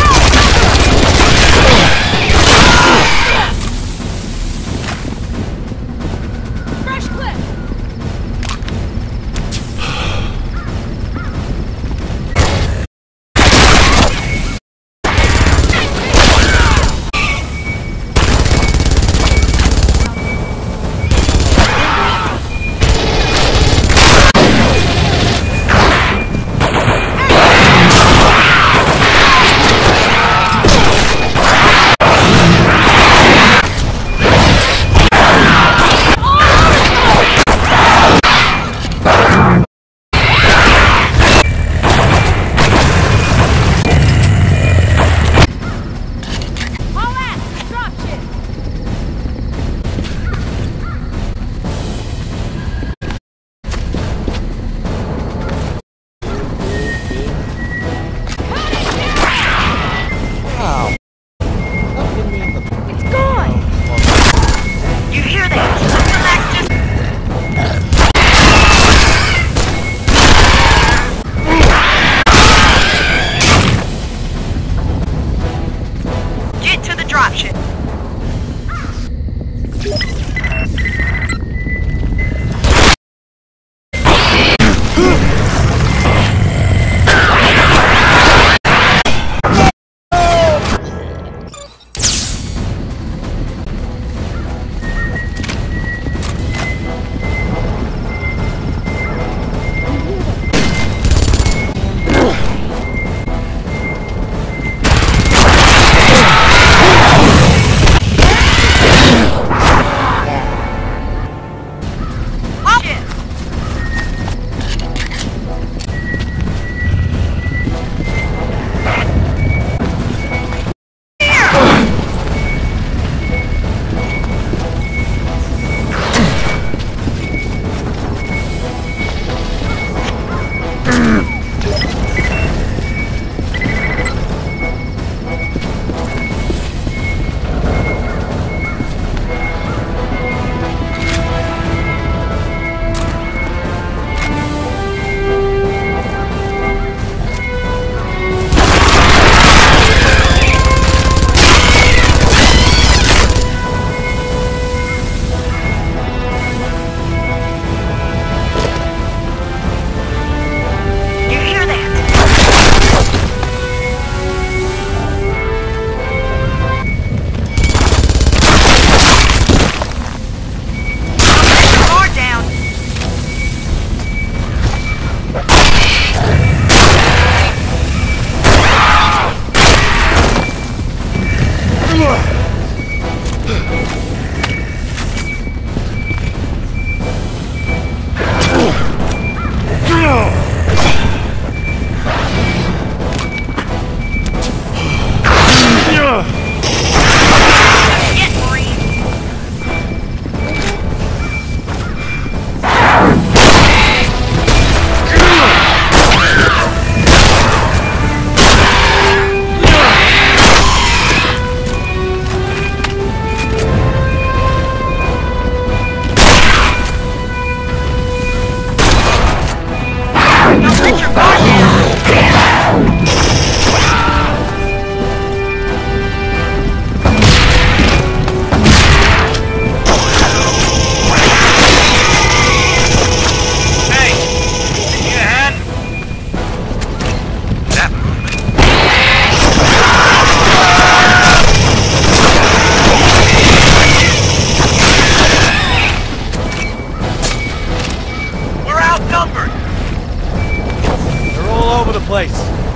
place.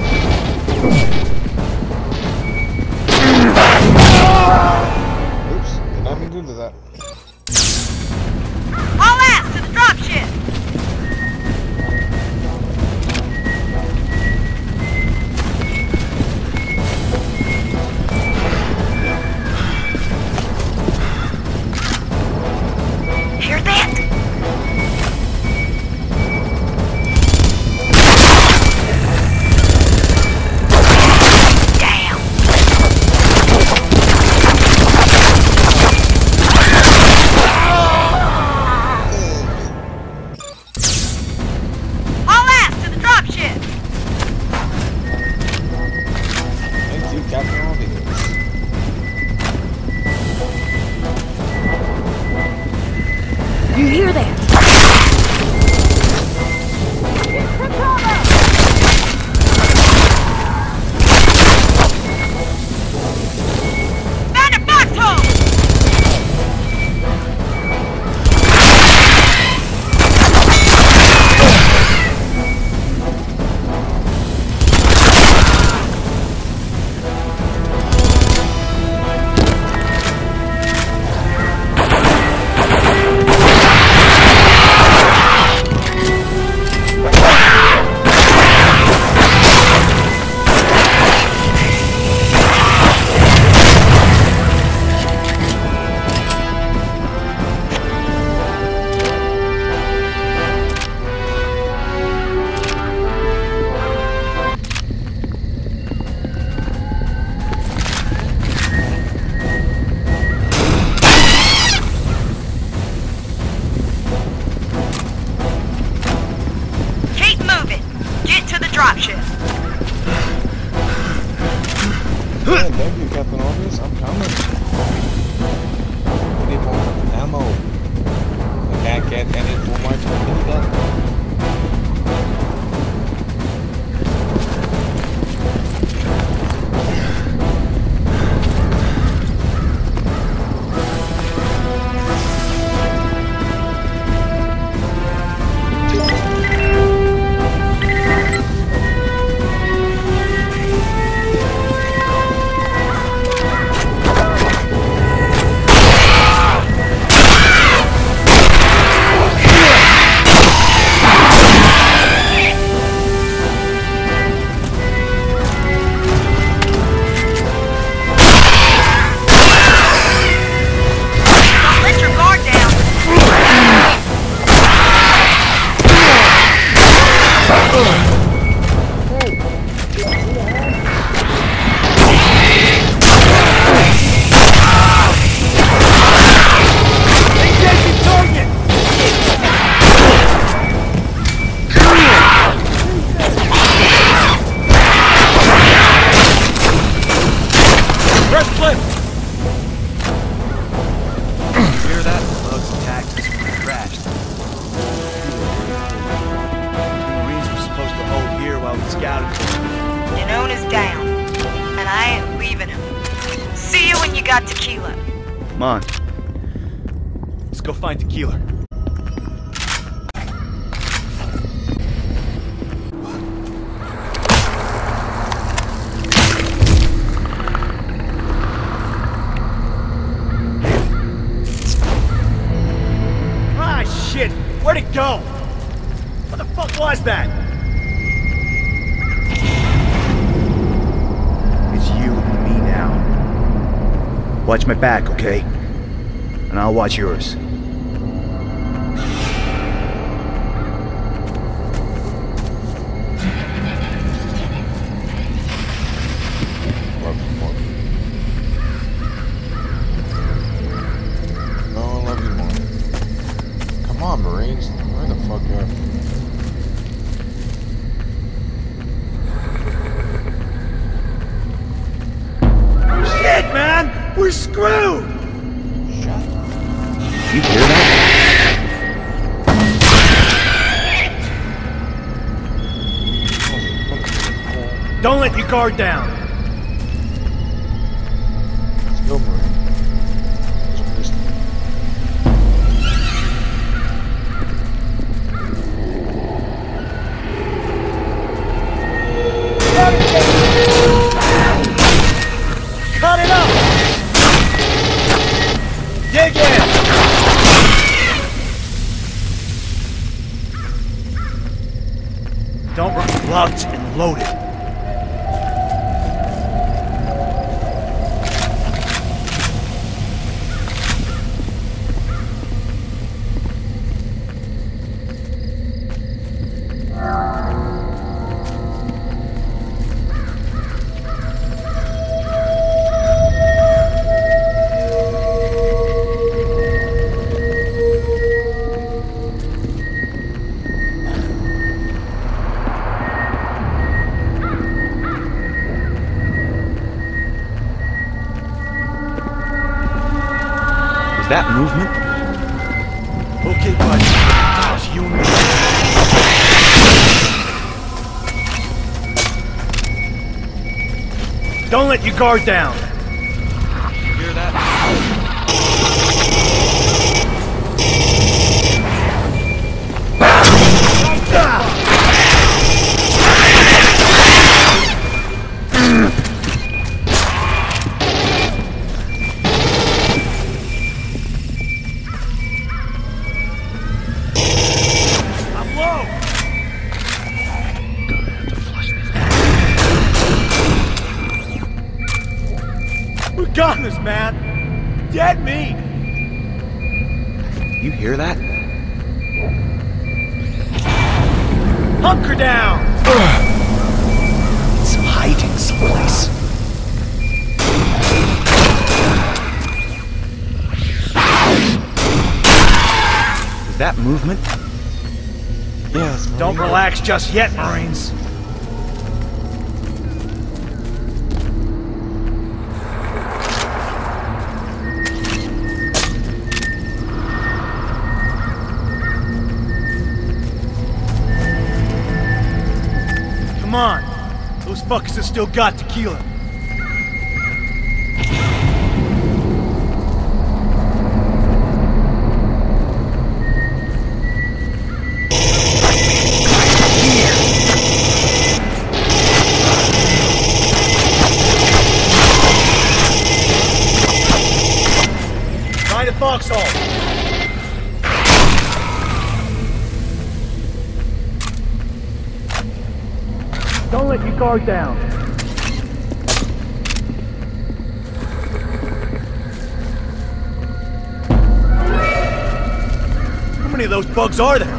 Oops, did not mean to do that. All ass to the dropship! Hear that? You hear that? Found a foxhole! Dropship. Yeah, thank you, Captain Obvious. I'm coming. I need more ammo. I can't get any for my fucking gun. Come on. Let's go find Tequila. Ah, shit! Where'd it go? What the fuck was that? It's you and me now. Watch my back, okay? And I'll watch yours. No, I love you more. Come on, Marines. Where the fuck up? Shit, man! We're screwed! You hear that? Don't let your guard down. Let's go, Marine. loaded. That movement? Okay, buddy. How's you and me? Don't let your guard down. You hear that? Goners, man! Dead meat! You hear that? Hunker down! It's hiding someplace. Is that movement? Yes. Don't relax just yet, Marines. Come on! Those fuckers have still got tequila. Find a foxhole! Don't let your guard down. How many of those bugs are there?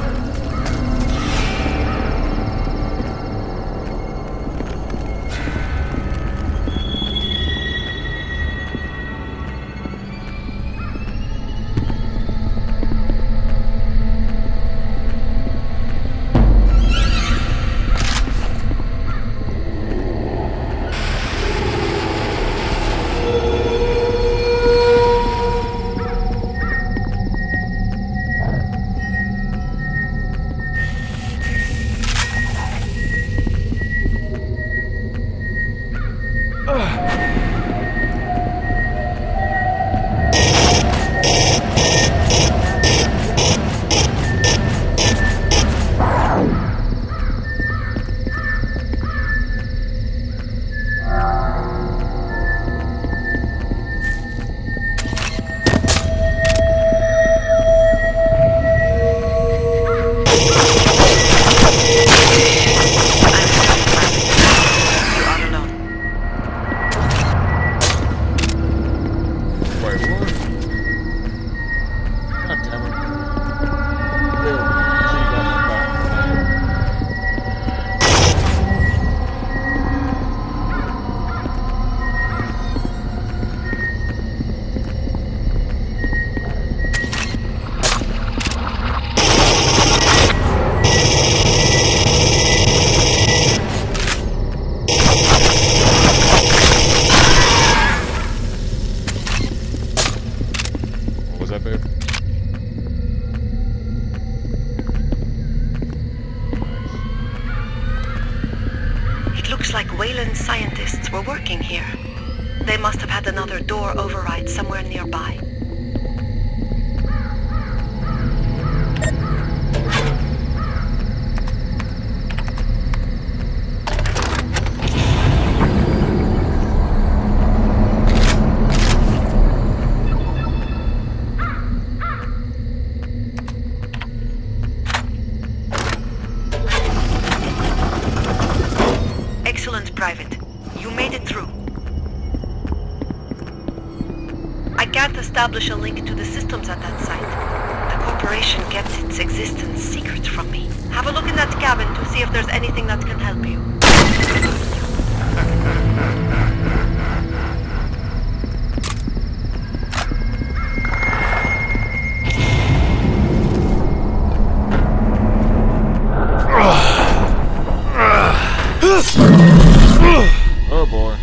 Wayland scientists were working here. They must have had another door override somewhere nearby. Excellent, Private. You made it through. I can't establish a link to the systems at that site. The corporation kept its existence secret from me. Have a look in that cabin to see if there's anything that can help you. Oh boy.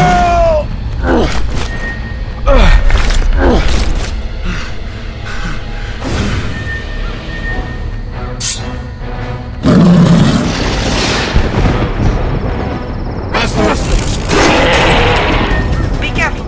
Be careful.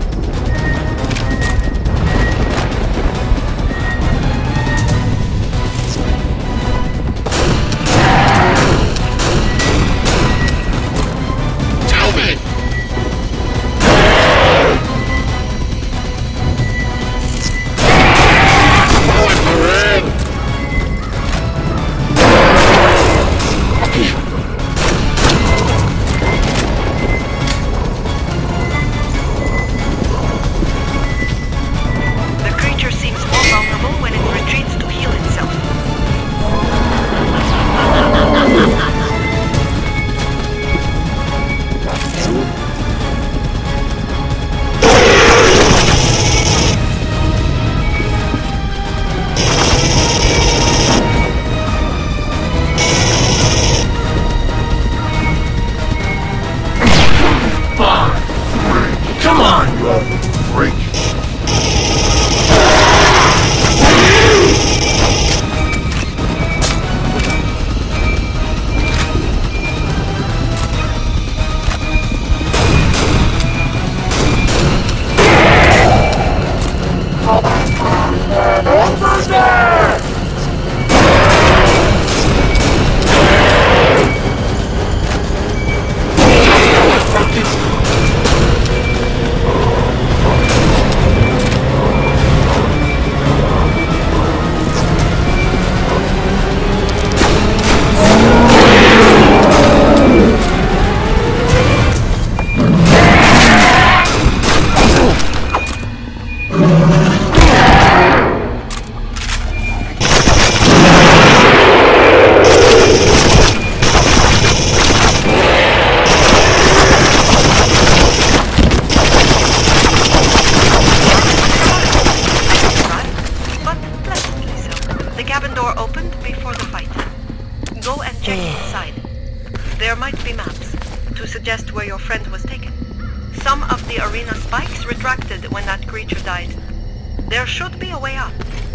Suggest where your friend was taken. Some of the arena spikes retracted when that creature died. There should be a way up.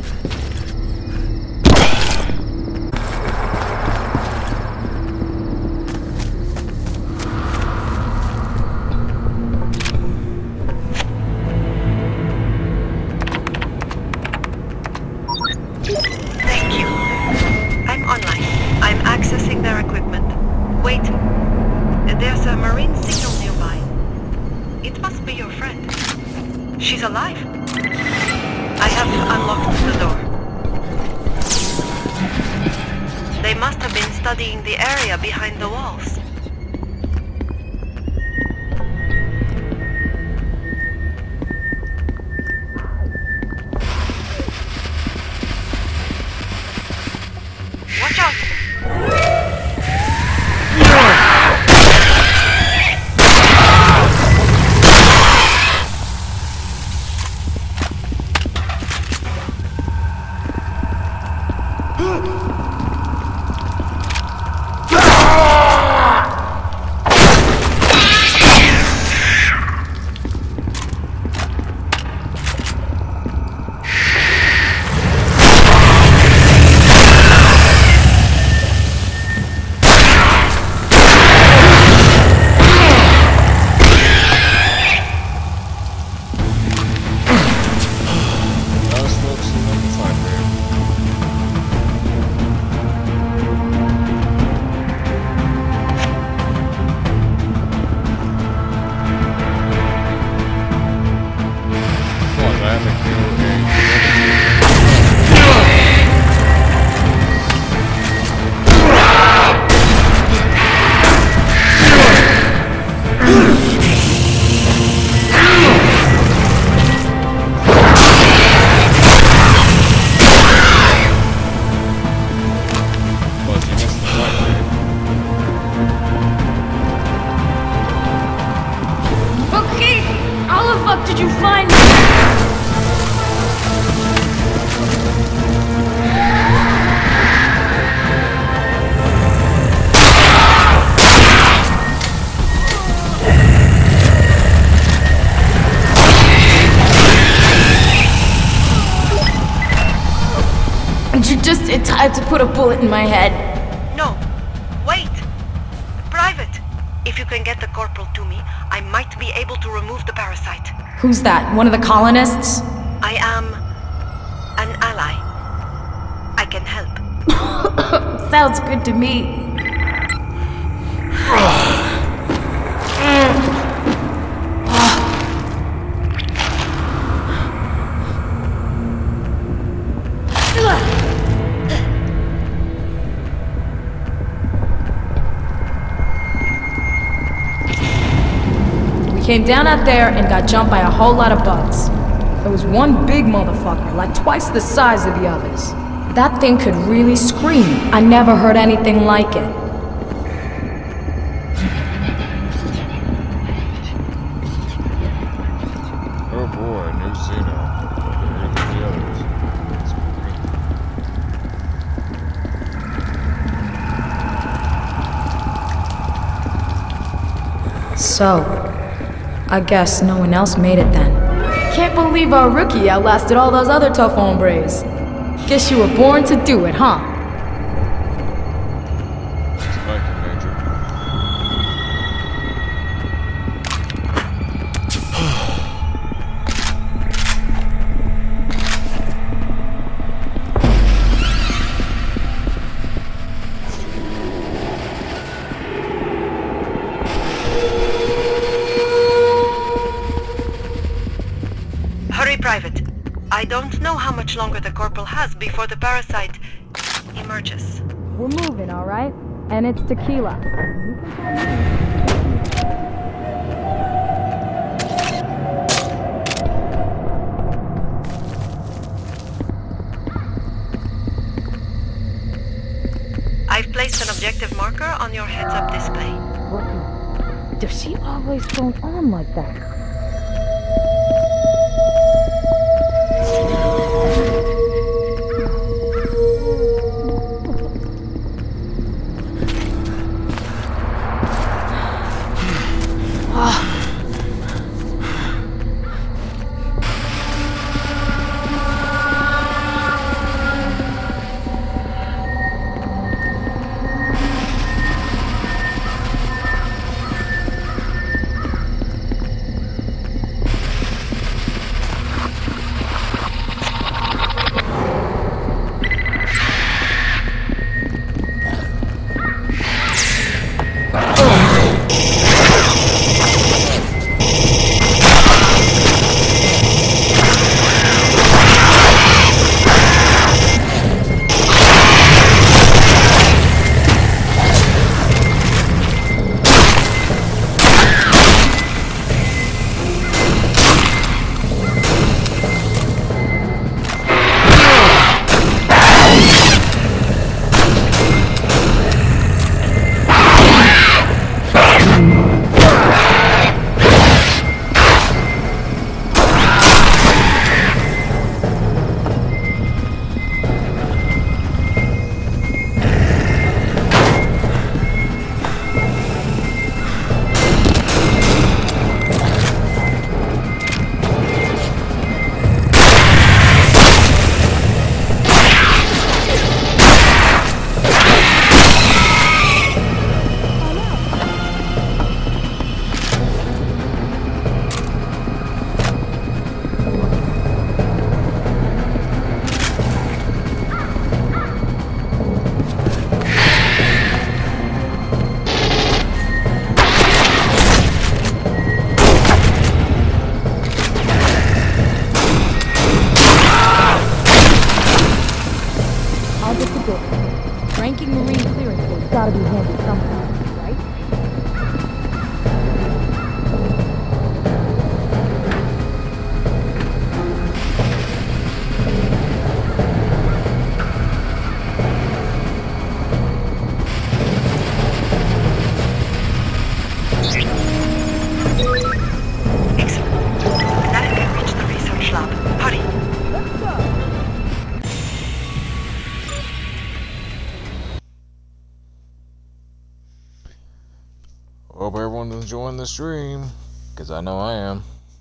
Thank you. I'm online. I'm accessing their equipment. Wait. There's a marine signal nearby. It must be your friend. She's alive. I have unlocked the door. They must have been studying the area behind the walls. Watch out! Ah! Okay, how the fuck did you find me? You just in time to put a bullet in my head. No. Wait. Private. If you can get the corporal to me, I might be able to remove the parasite. Who's that? One of the colonists? I am an ally. I can help. Sounds good to me. Came down out there and got jumped by a whole lot of bugs. There was one big motherfucker, like twice the size of the others. That thing could really scream. I never heard anything like it. Oh boy, new Xeno. Better than the others. So, I guess no one else made it then. Can't believe our rookie outlasted all those other tough hombres. Guess you were born to do it, huh? Thank you, Major. Hurry, Private. I don't know how much longer the corporal has before the parasite emerges. We're moving, alright? And it's tequila. I've placed an objective marker on your heads-up display. What? Does she always go on like that? Ranking Marine clearance has gotta be handy sometime, right? enjoying the stream, because I know I am.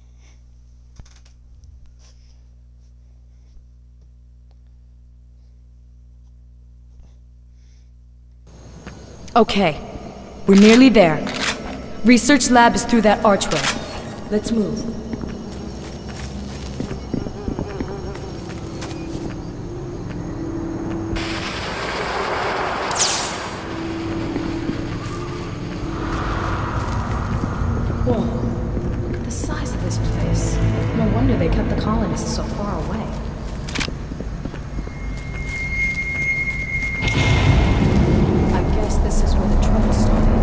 Okay, we're nearly there. Research lab is through that archway. Let's move. Whoa, look at the size of this place. No wonder they kept the colonists so far away. This is where the trouble started.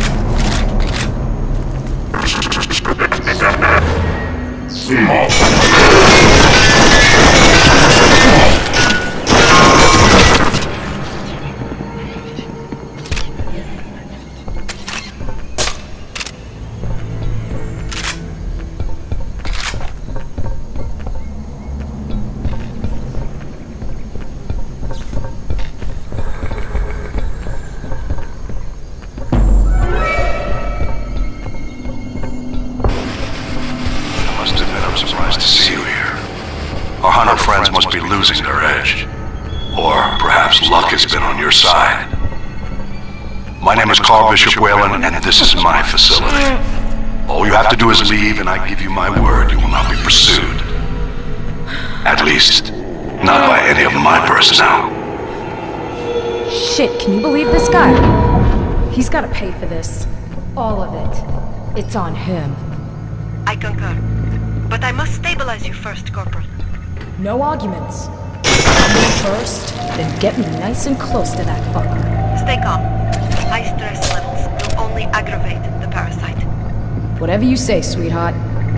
Losing their edge. Or perhaps luck has been on your side. My name is Carl Bishop Weyland, and this is my facility. All you have to do is leave, and I give you my word you will not be pursued. At least, not by any of my personnel. Shit, can you believe this guy? He's gotta pay for this. All of it. It's on him. I concur. But I must stabilize you first, Corporal. No arguments. Come in first, then get me nice and close to that fucker. Stay calm. High stress levels will only aggravate the parasite. Whatever you say, sweetheart.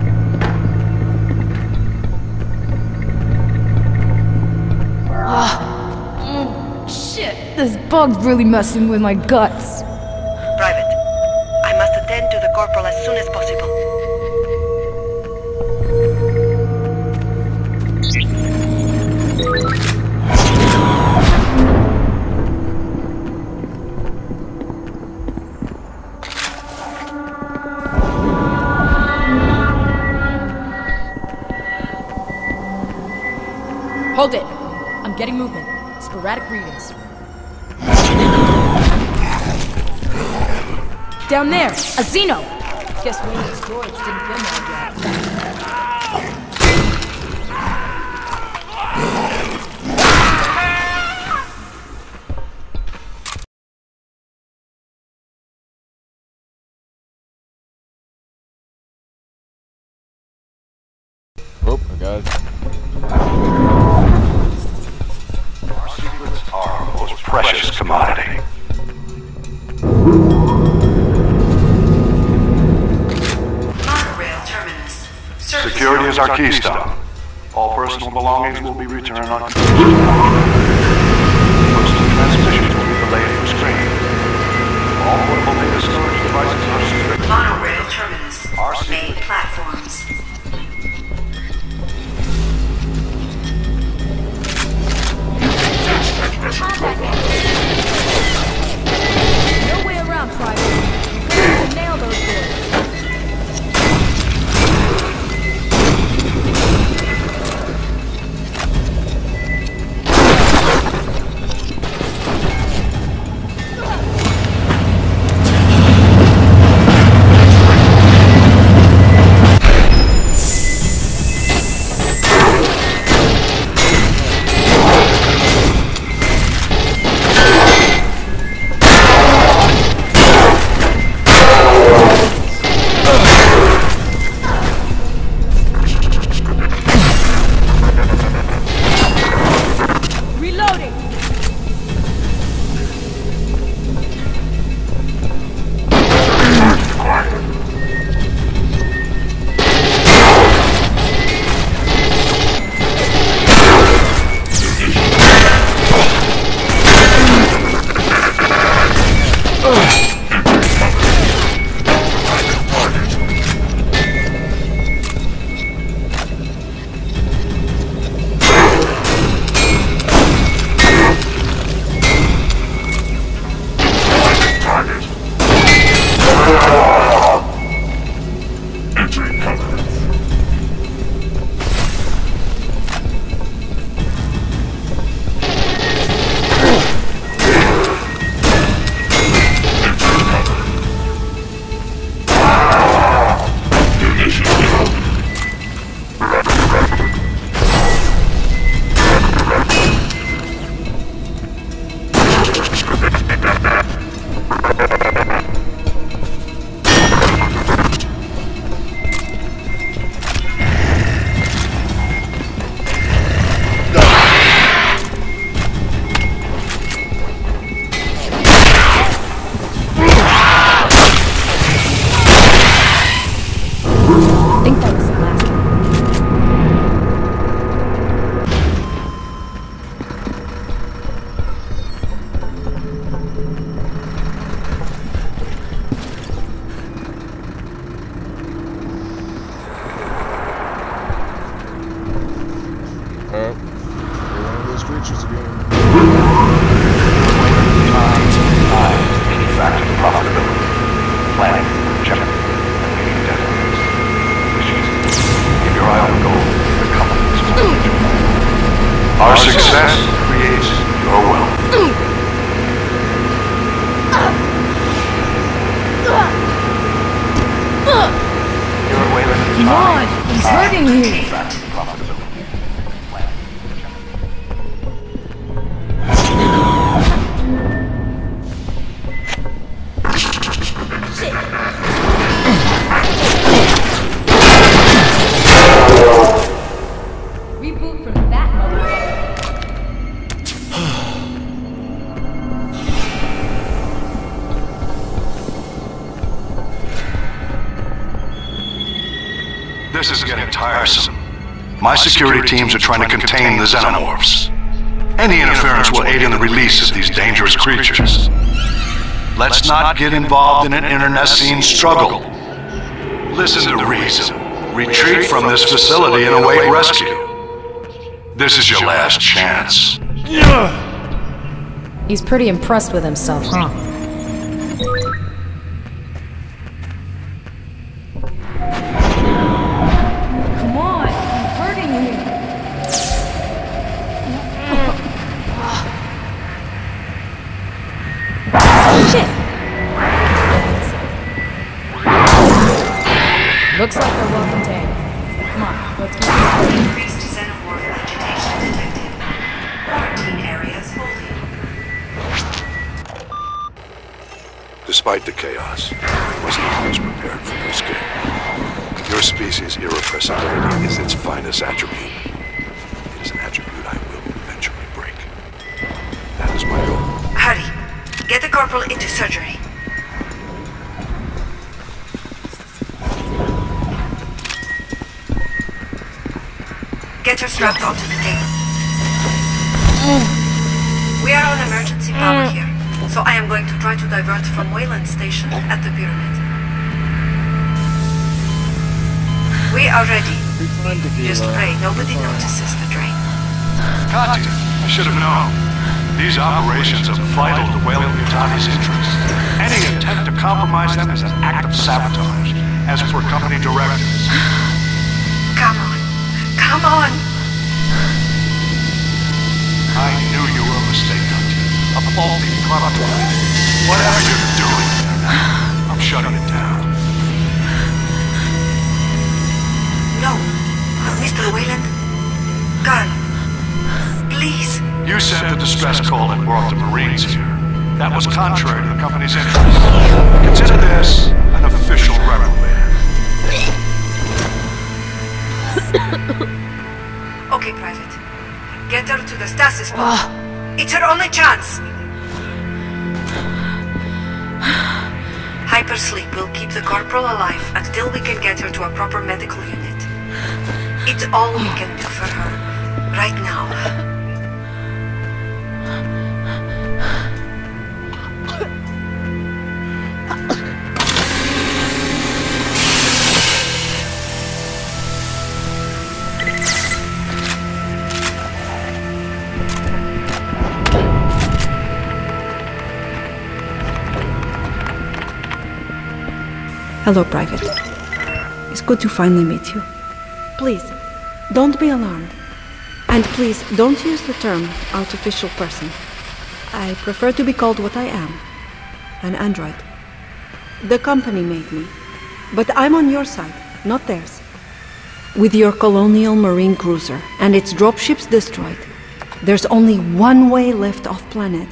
Ah, oh, shit. This bug's really messing with my guts. Private, I must attend to the corporal as soon as possible. Hold it! I'm getting movement. Sporadic readings. Down there! A Xeno! Guess Wayne's droids didn't get him yet. Oh, I got it. Our secrets are our most precious commodity. Monorail terminus. Service Security is our keystone. All personal belongings will be returned on Personal transmissions will be delayed for screening. All portable data storage devices are strict. Monorail terminus. Our Main platforms. No way around, Private. We'll nail those doors. cryo gold the company's fortune. Our success creates your wealth. You're Wayland and Come on, he's hurting you. Reboot from that motherfucker. This is getting tiresome. My security teams are trying to contain the xenomorphs. Any interference will aid in the release of these dangerous creatures. Let's not get involved in an internecine struggle. Listen to reason. Retreat from this facility and await rescue. This is your last chance. He's pretty impressed with himself, huh? Come on, I'm hurting you. Shit! Looks like they're well contained. Come on, let's keep going. Increased xenomorph agitation detected. Quarantine areas holding. Despite the chaos, I wasn't always prepared for the escape. Your species' irrepressibility is its finest attribute. It is an attribute I will eventually break. That is my goal. Hurry. Get the corporal into surgery. Get her strapped onto the table. We are on emergency power here, so I am going to try to divert from Wayland Station at the pyramid. We are ready. Just pray nobody notices the drain. Conti, I should have known. These operations are vital to Weyland-Yutani's interests. Any attempt to compromise them is an act of sabotage, as per company directives. Come on. Come on! I knew you were a mistake, Conti. A faulty prototype. Whatever you're doing there now, I'm shutting it down. No. Mister Wayland. Carl. Please. You sent the distress call that brought the Marines here. That was contrary to the company's interests. Consider this an official reprimand. Okay, Private. Get her to the stasis pod. It's her only chance. Hypersleep will keep the corporal alive until we can get her to a proper medical unit. It's all we can do for her right now. Hello, Private. It's good to finally meet you. Please, don't be alarmed. And please, don't use the term artificial person. I prefer to be called what I am, an android. The company made me, but I'm on your side, not theirs. With your colonial marine cruiser and its dropships destroyed, there's only one way left off planet.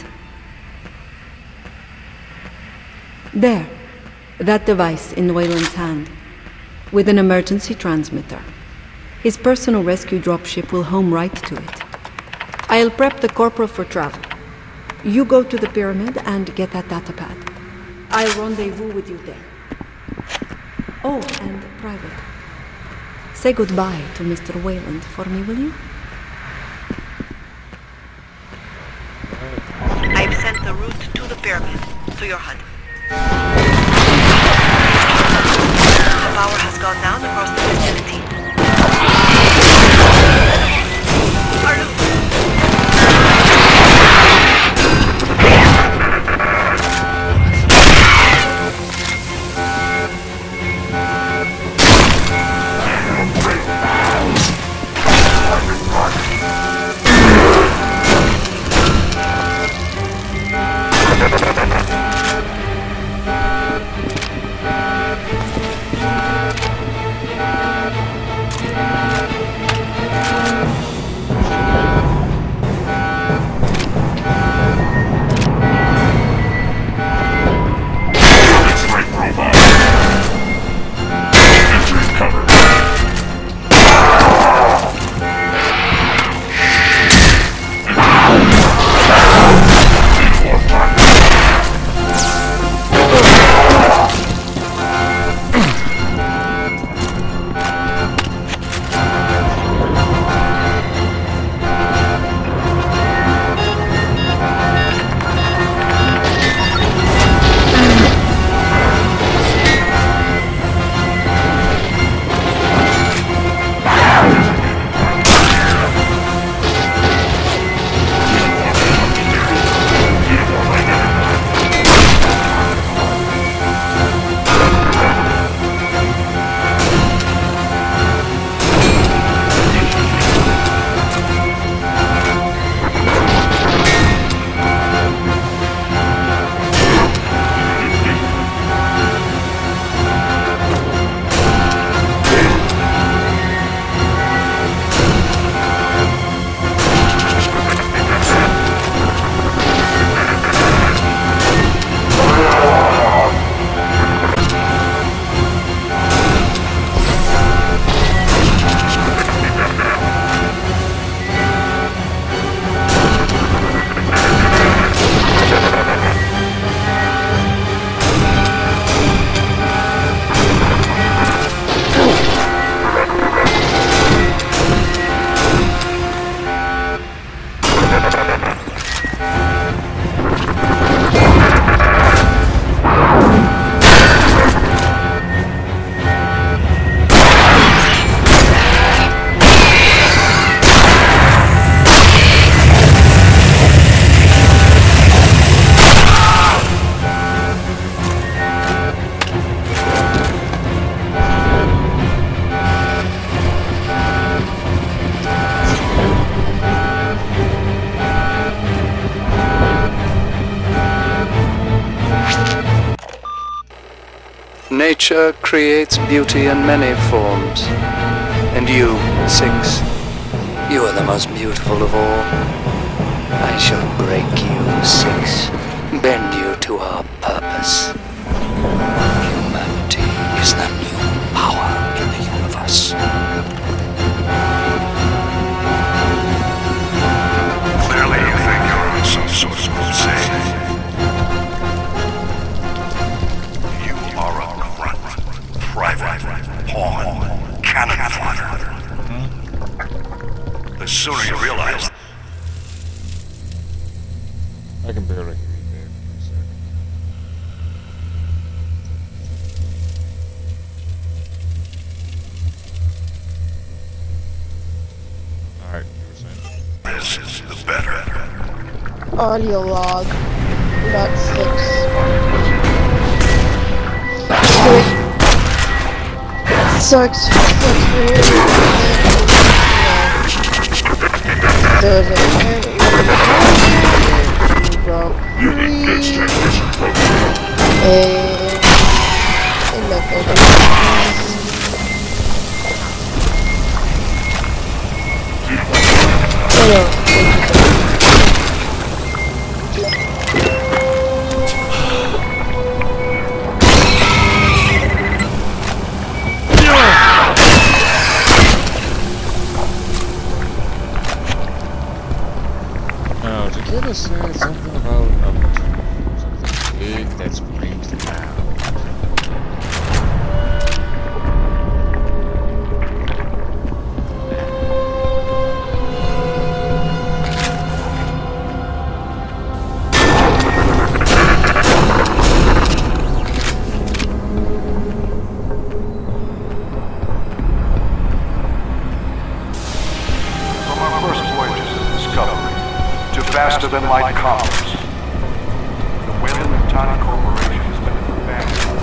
There. That device in Wayland's hand, with an emergency transmitter. His personal rescue dropship will home right to it. I'll prep the corporal for travel. You go to the pyramid and get that datapad. I'll rendezvous with you there. Oh, and Private. Say goodbye to Mister Wayland for me, will you? I've sent the route to the pyramid, to your H U D. The power has gone down across the vicinity. Nature creates beauty in many forms. And you, Six, you are the most beautiful of all. I shall break you, Six, bend you to our purpose. Humanity is the new power in the universe. Clearly you think you're on some sort of crusade. You are a grunt, private, pawn, cannon fodder. The sooner you realize... I can barely hear you there for a second. Alright, you were saying? This is the better. Audio log. About six. Sucks. Sucks for you. There's a Grand Prix. And and that's Now, did you ever say something about um, something big that screams loud? Faster than light commerce. The Weyland-Yutani Corporation has been abandoned.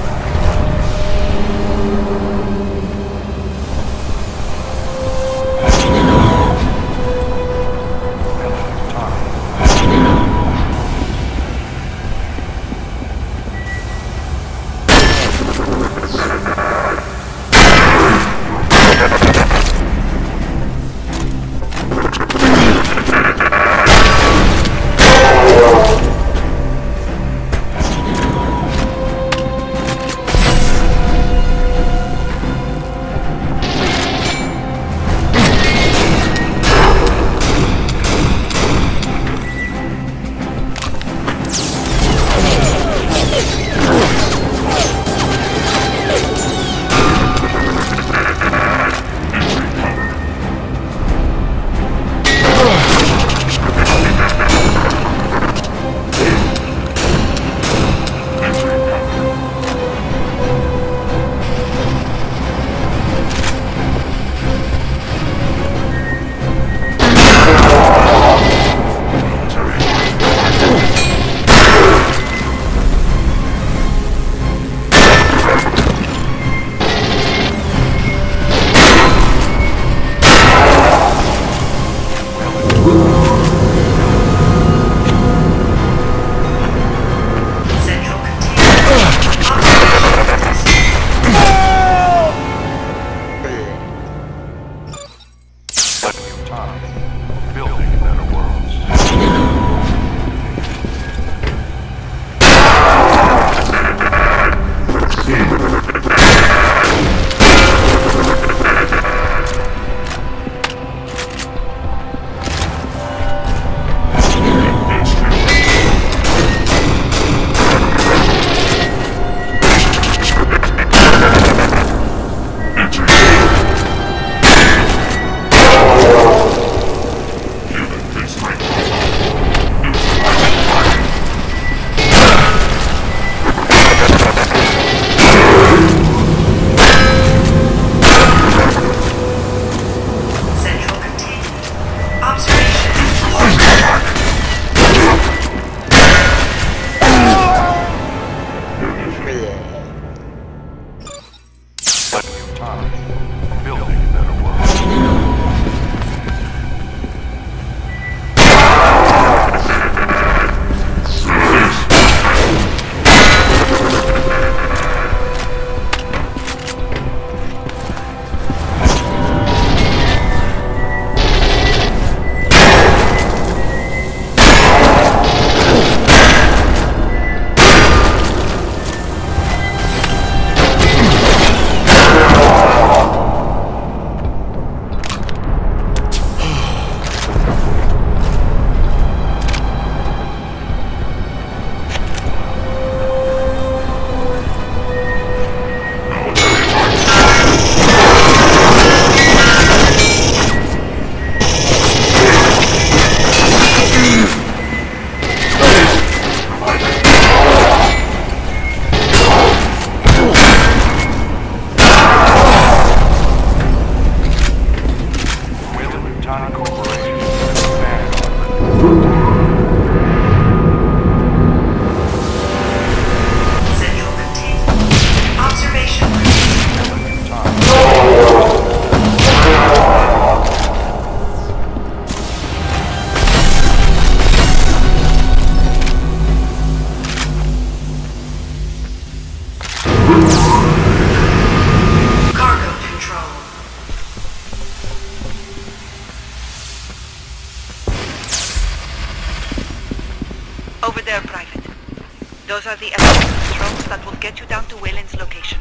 Those are the elevator controls that will get you down to Wayland's location.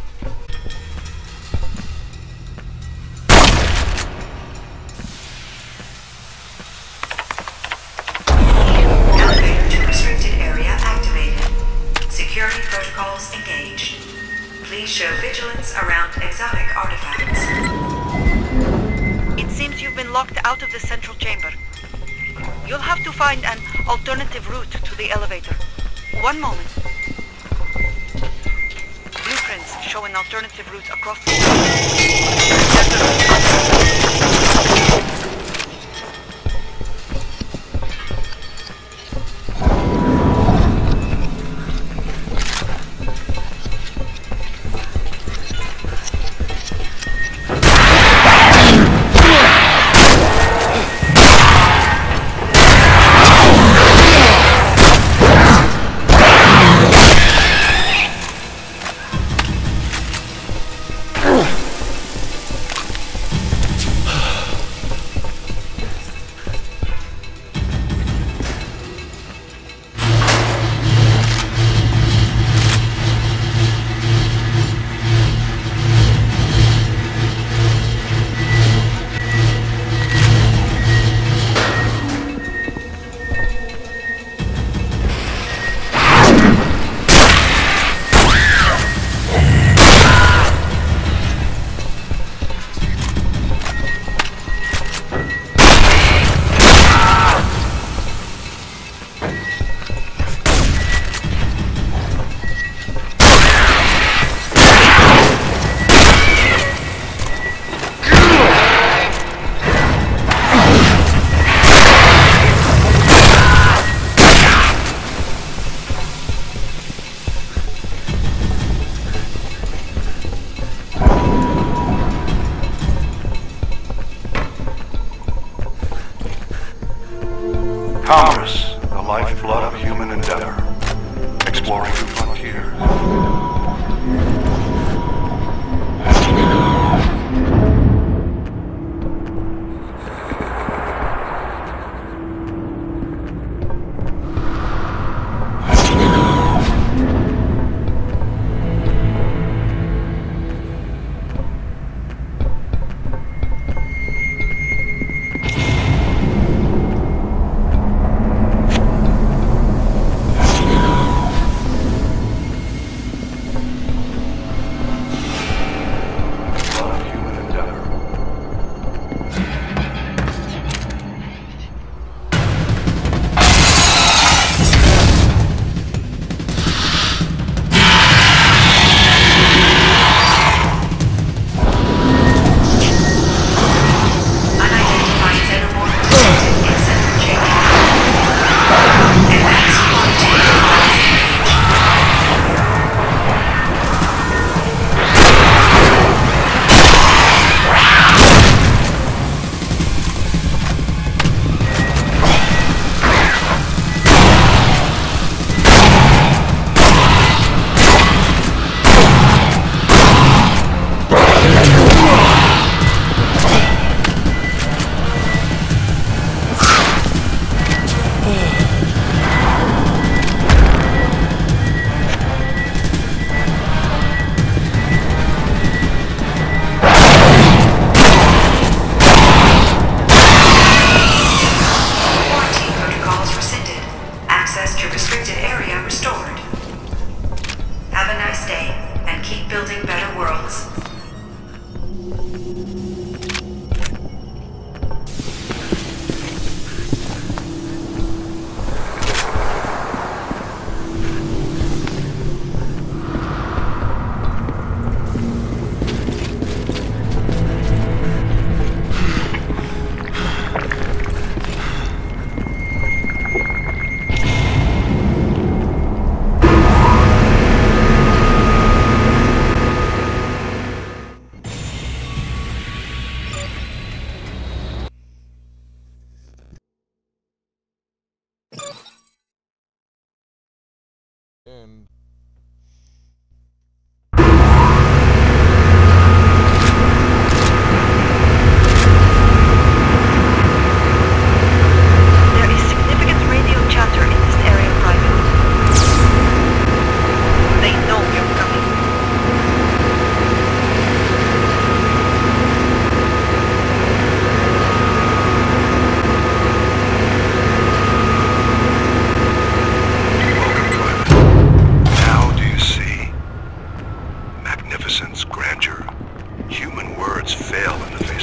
Elevator to restricted area activated. Security protocols engaged. Please show vigilance around exotic artifacts. It seems you've been locked out of the central chamber. You'll have to find an alternative route to the elevator. One moment. Blueprints show an alternative route across the Commerce, the lifeblood of human endeavor. Exploring new frontiers.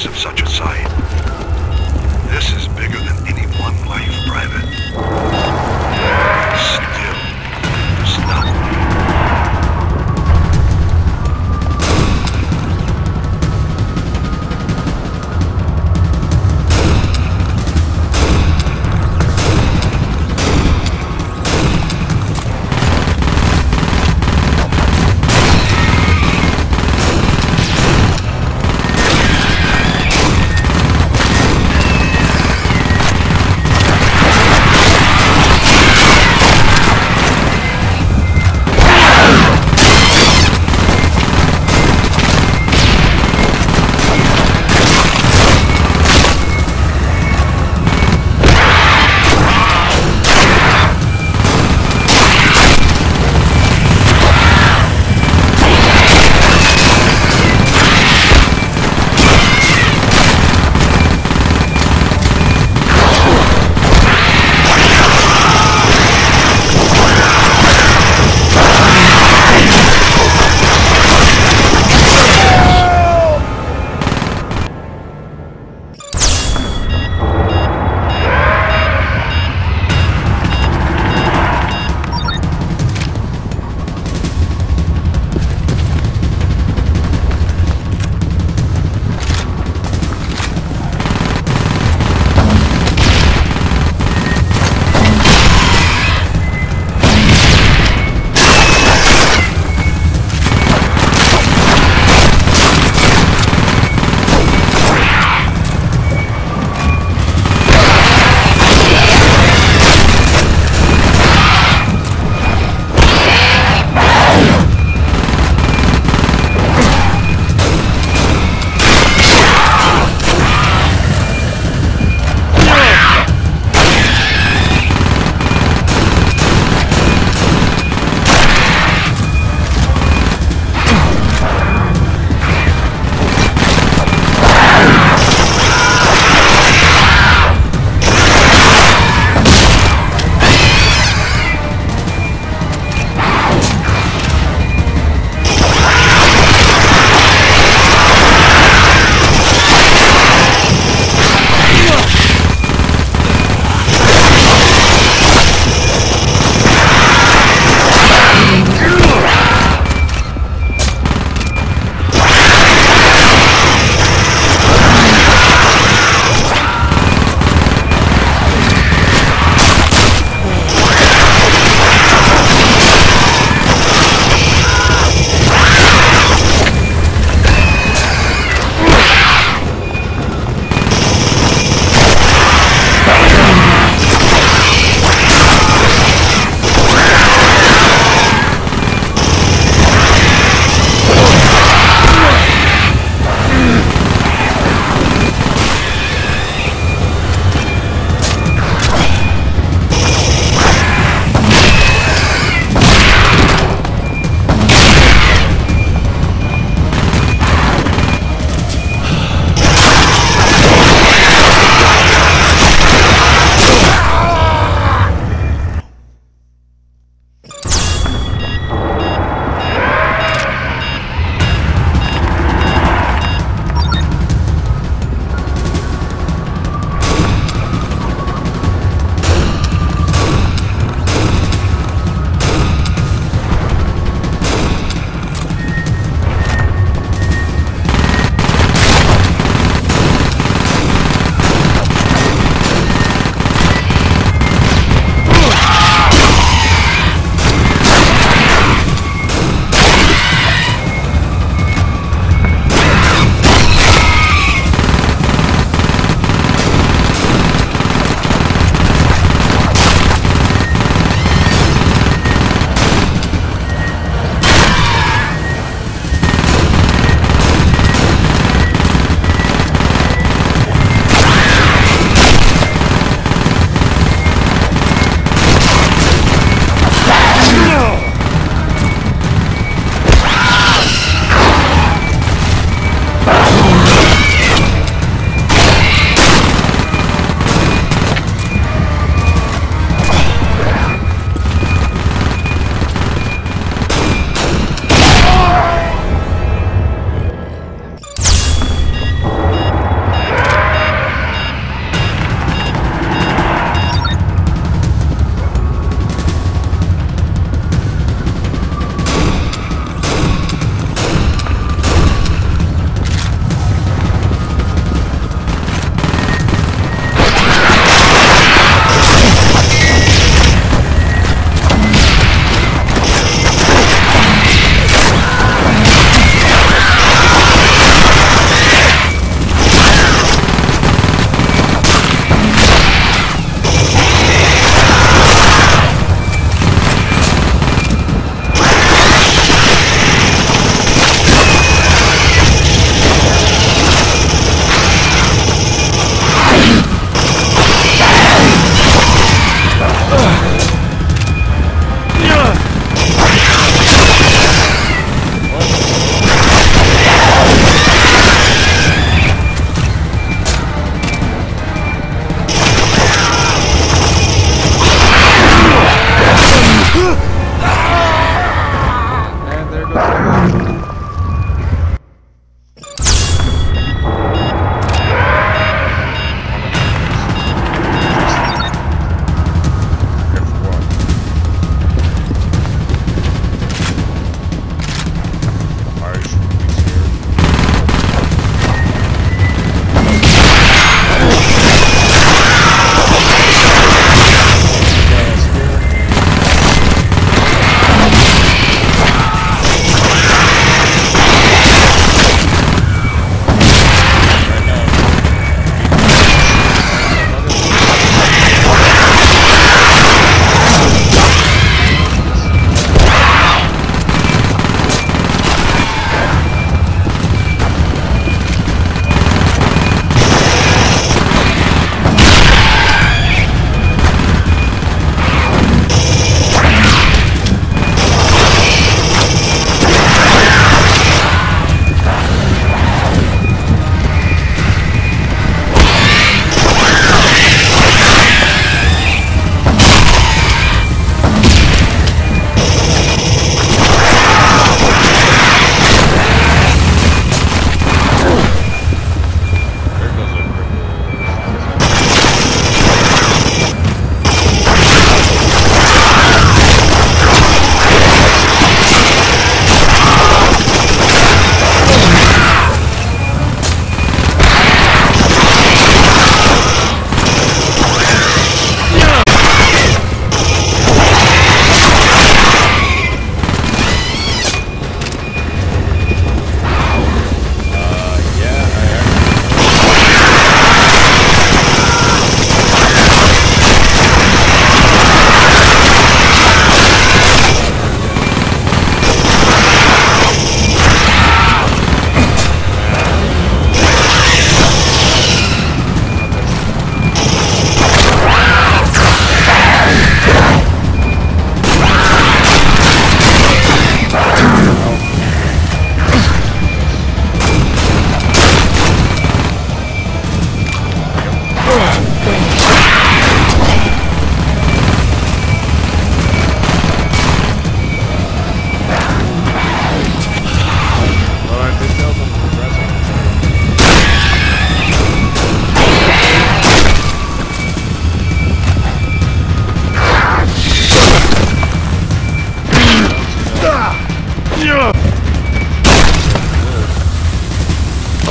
face of such a sight. This is bigger than any one life, Private. Still, stop me.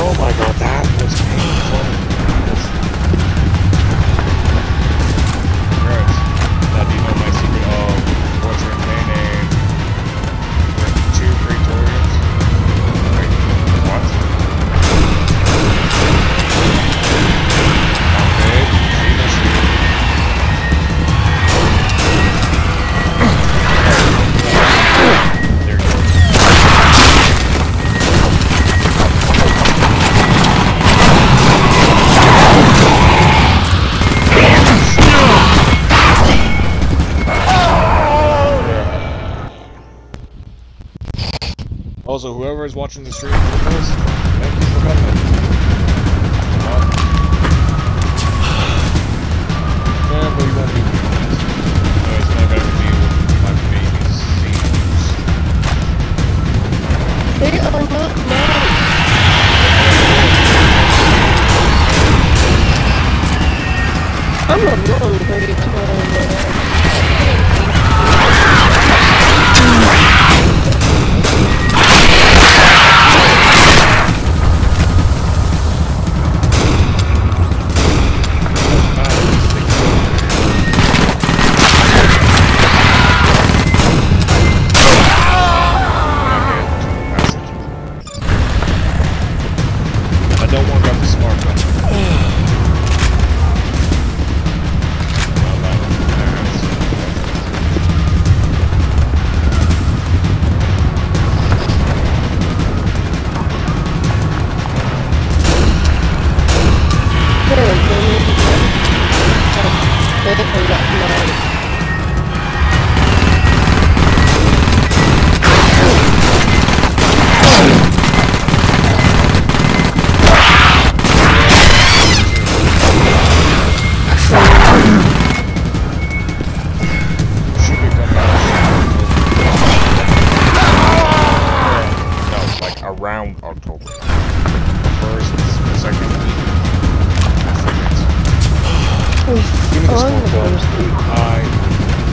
Oh my god, that was painful. Right. Now do you know my secret of what's her name? Two Praetorians? Wait, what? Okay, Venus here. There you go. Also, whoever is watching the stream with us, thank you for coming. Um, Family won't be with us. No, it's not gonna deal with my baby's seizures. They are not mine. I'm alone pretty much. Around October. First, second week. Give me the small club. I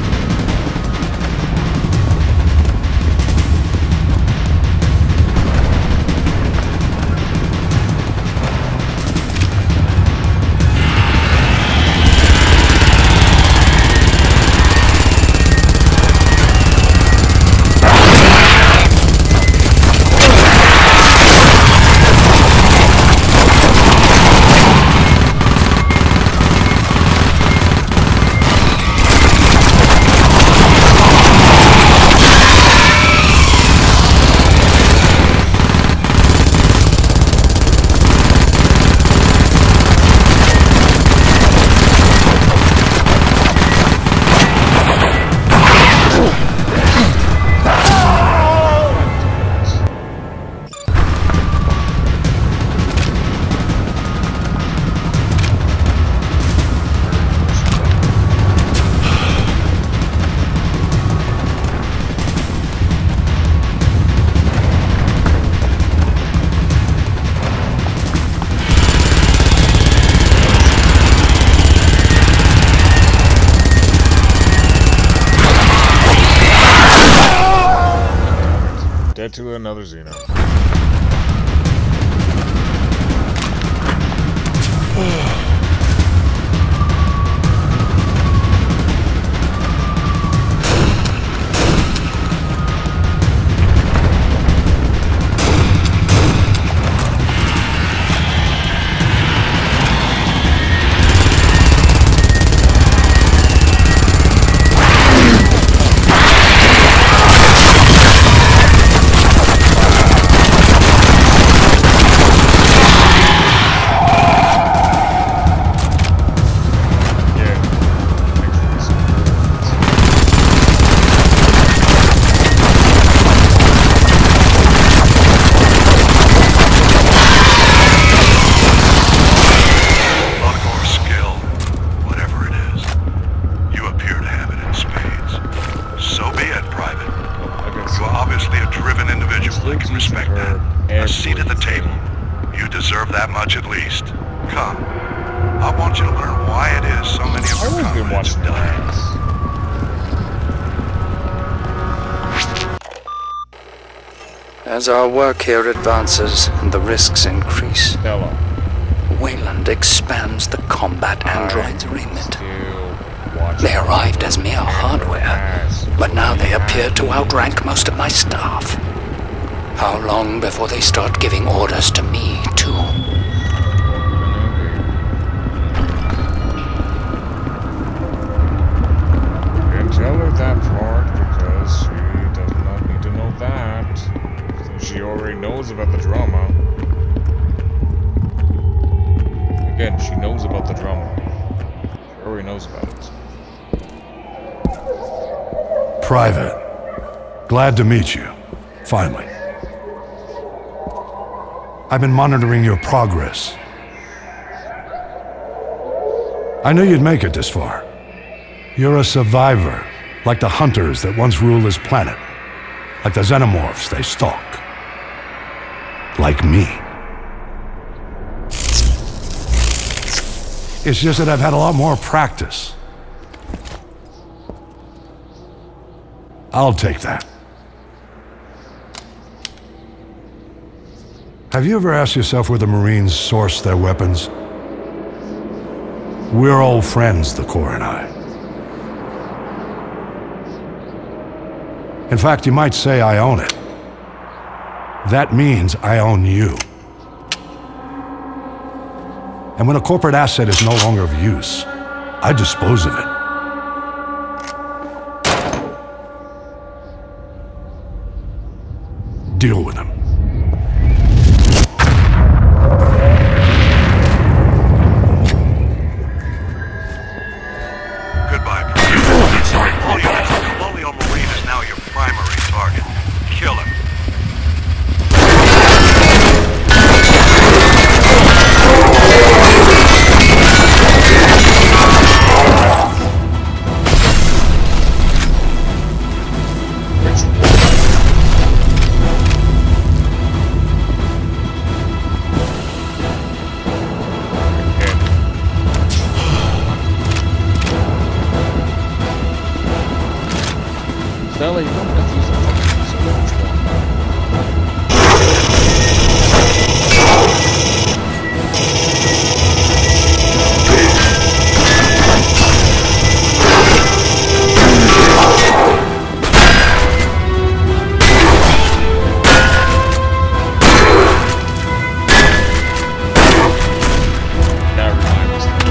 dead to another Xeno. As our work here advances and the risks increase, Hello. Wayland expands the combat android's remit. They arrived as mere hardware, but now they appear to outrank most of my staff. How long before they start giving orders to me, too? Can't tell her that part because she does not need to know that. She already knows about the drama. Again, she knows about the drama. She already knows about it. Private. Glad to meet you. Finally. I've been monitoring your progress. I knew you'd make it this far. You're a survivor, like the hunters that once ruled this planet. Like the xenomorphs they stalk. Like me. It's just that I've had a lot more practice. I'll take that. Have you ever asked yourself where the Marines source their weapons? We're old friends, the Corps and I. In fact, you might say I own it. That means I own you. And when a corporate asset is no longer of use, I dispose of it. Deal with them. Goodbye, Private. Colonial Marine is now your primary target. Kill him. Stella, you don't have to use a fucking piece of which one. That reminds me.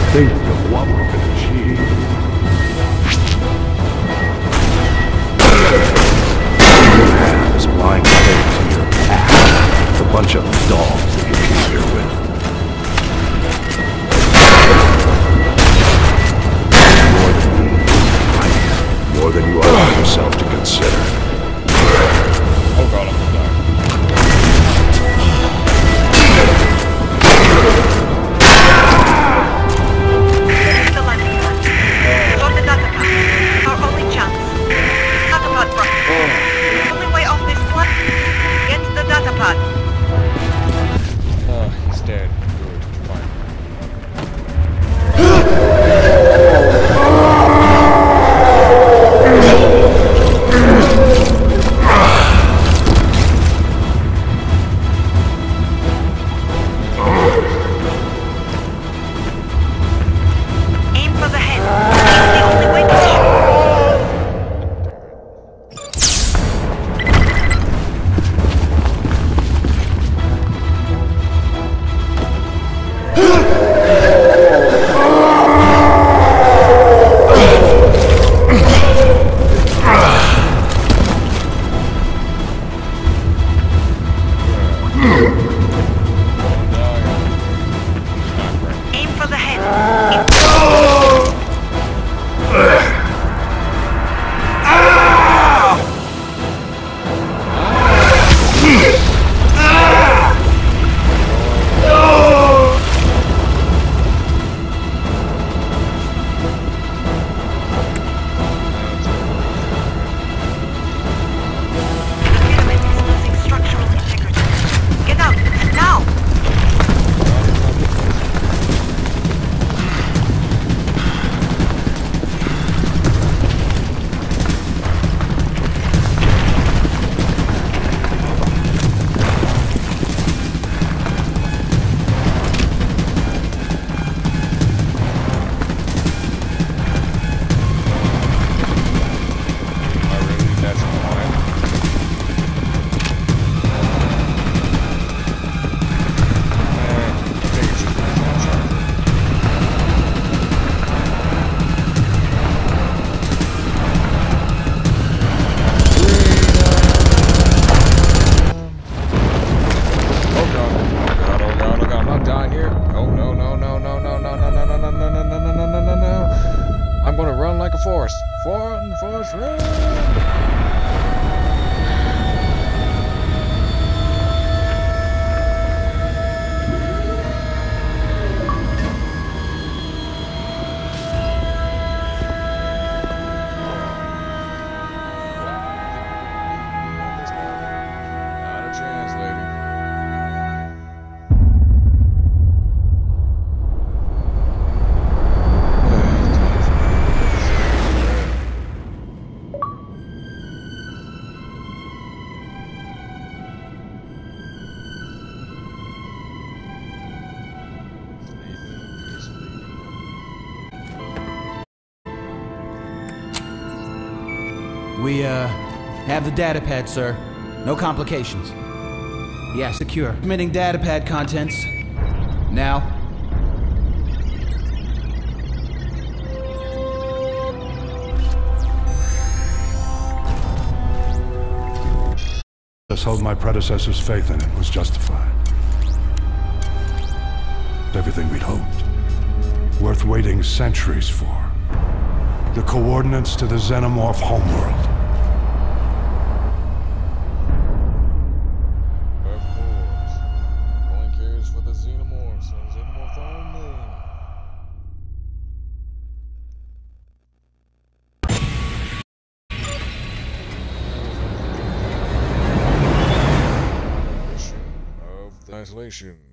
think of what we can achieve. All you have is blind faith in your path. A bunch of dogs that you came here with. More than you allow yourself to consider. Oh god, I'm gonna die. The London. Sort the data pad. Our only chance. Data pad, bro. The only way off this one. Get the data pad. Oh, he's dead. Good. Fine. Aim for the head. It's the only way to aim for the head. Get out, now! Force. Forward, force, run! We, uh, have the datapad, sir. No complications. Yeah, secure. Submitting datapad contents. Now. Let's hope my predecessor's faith in it was justified. Everything we'd hoped. Worth waiting centuries for. The coordinates to the Xenomorph homeworld. Of course. One cares for the Xenomorphs and Xenomorph only. Of the isolation.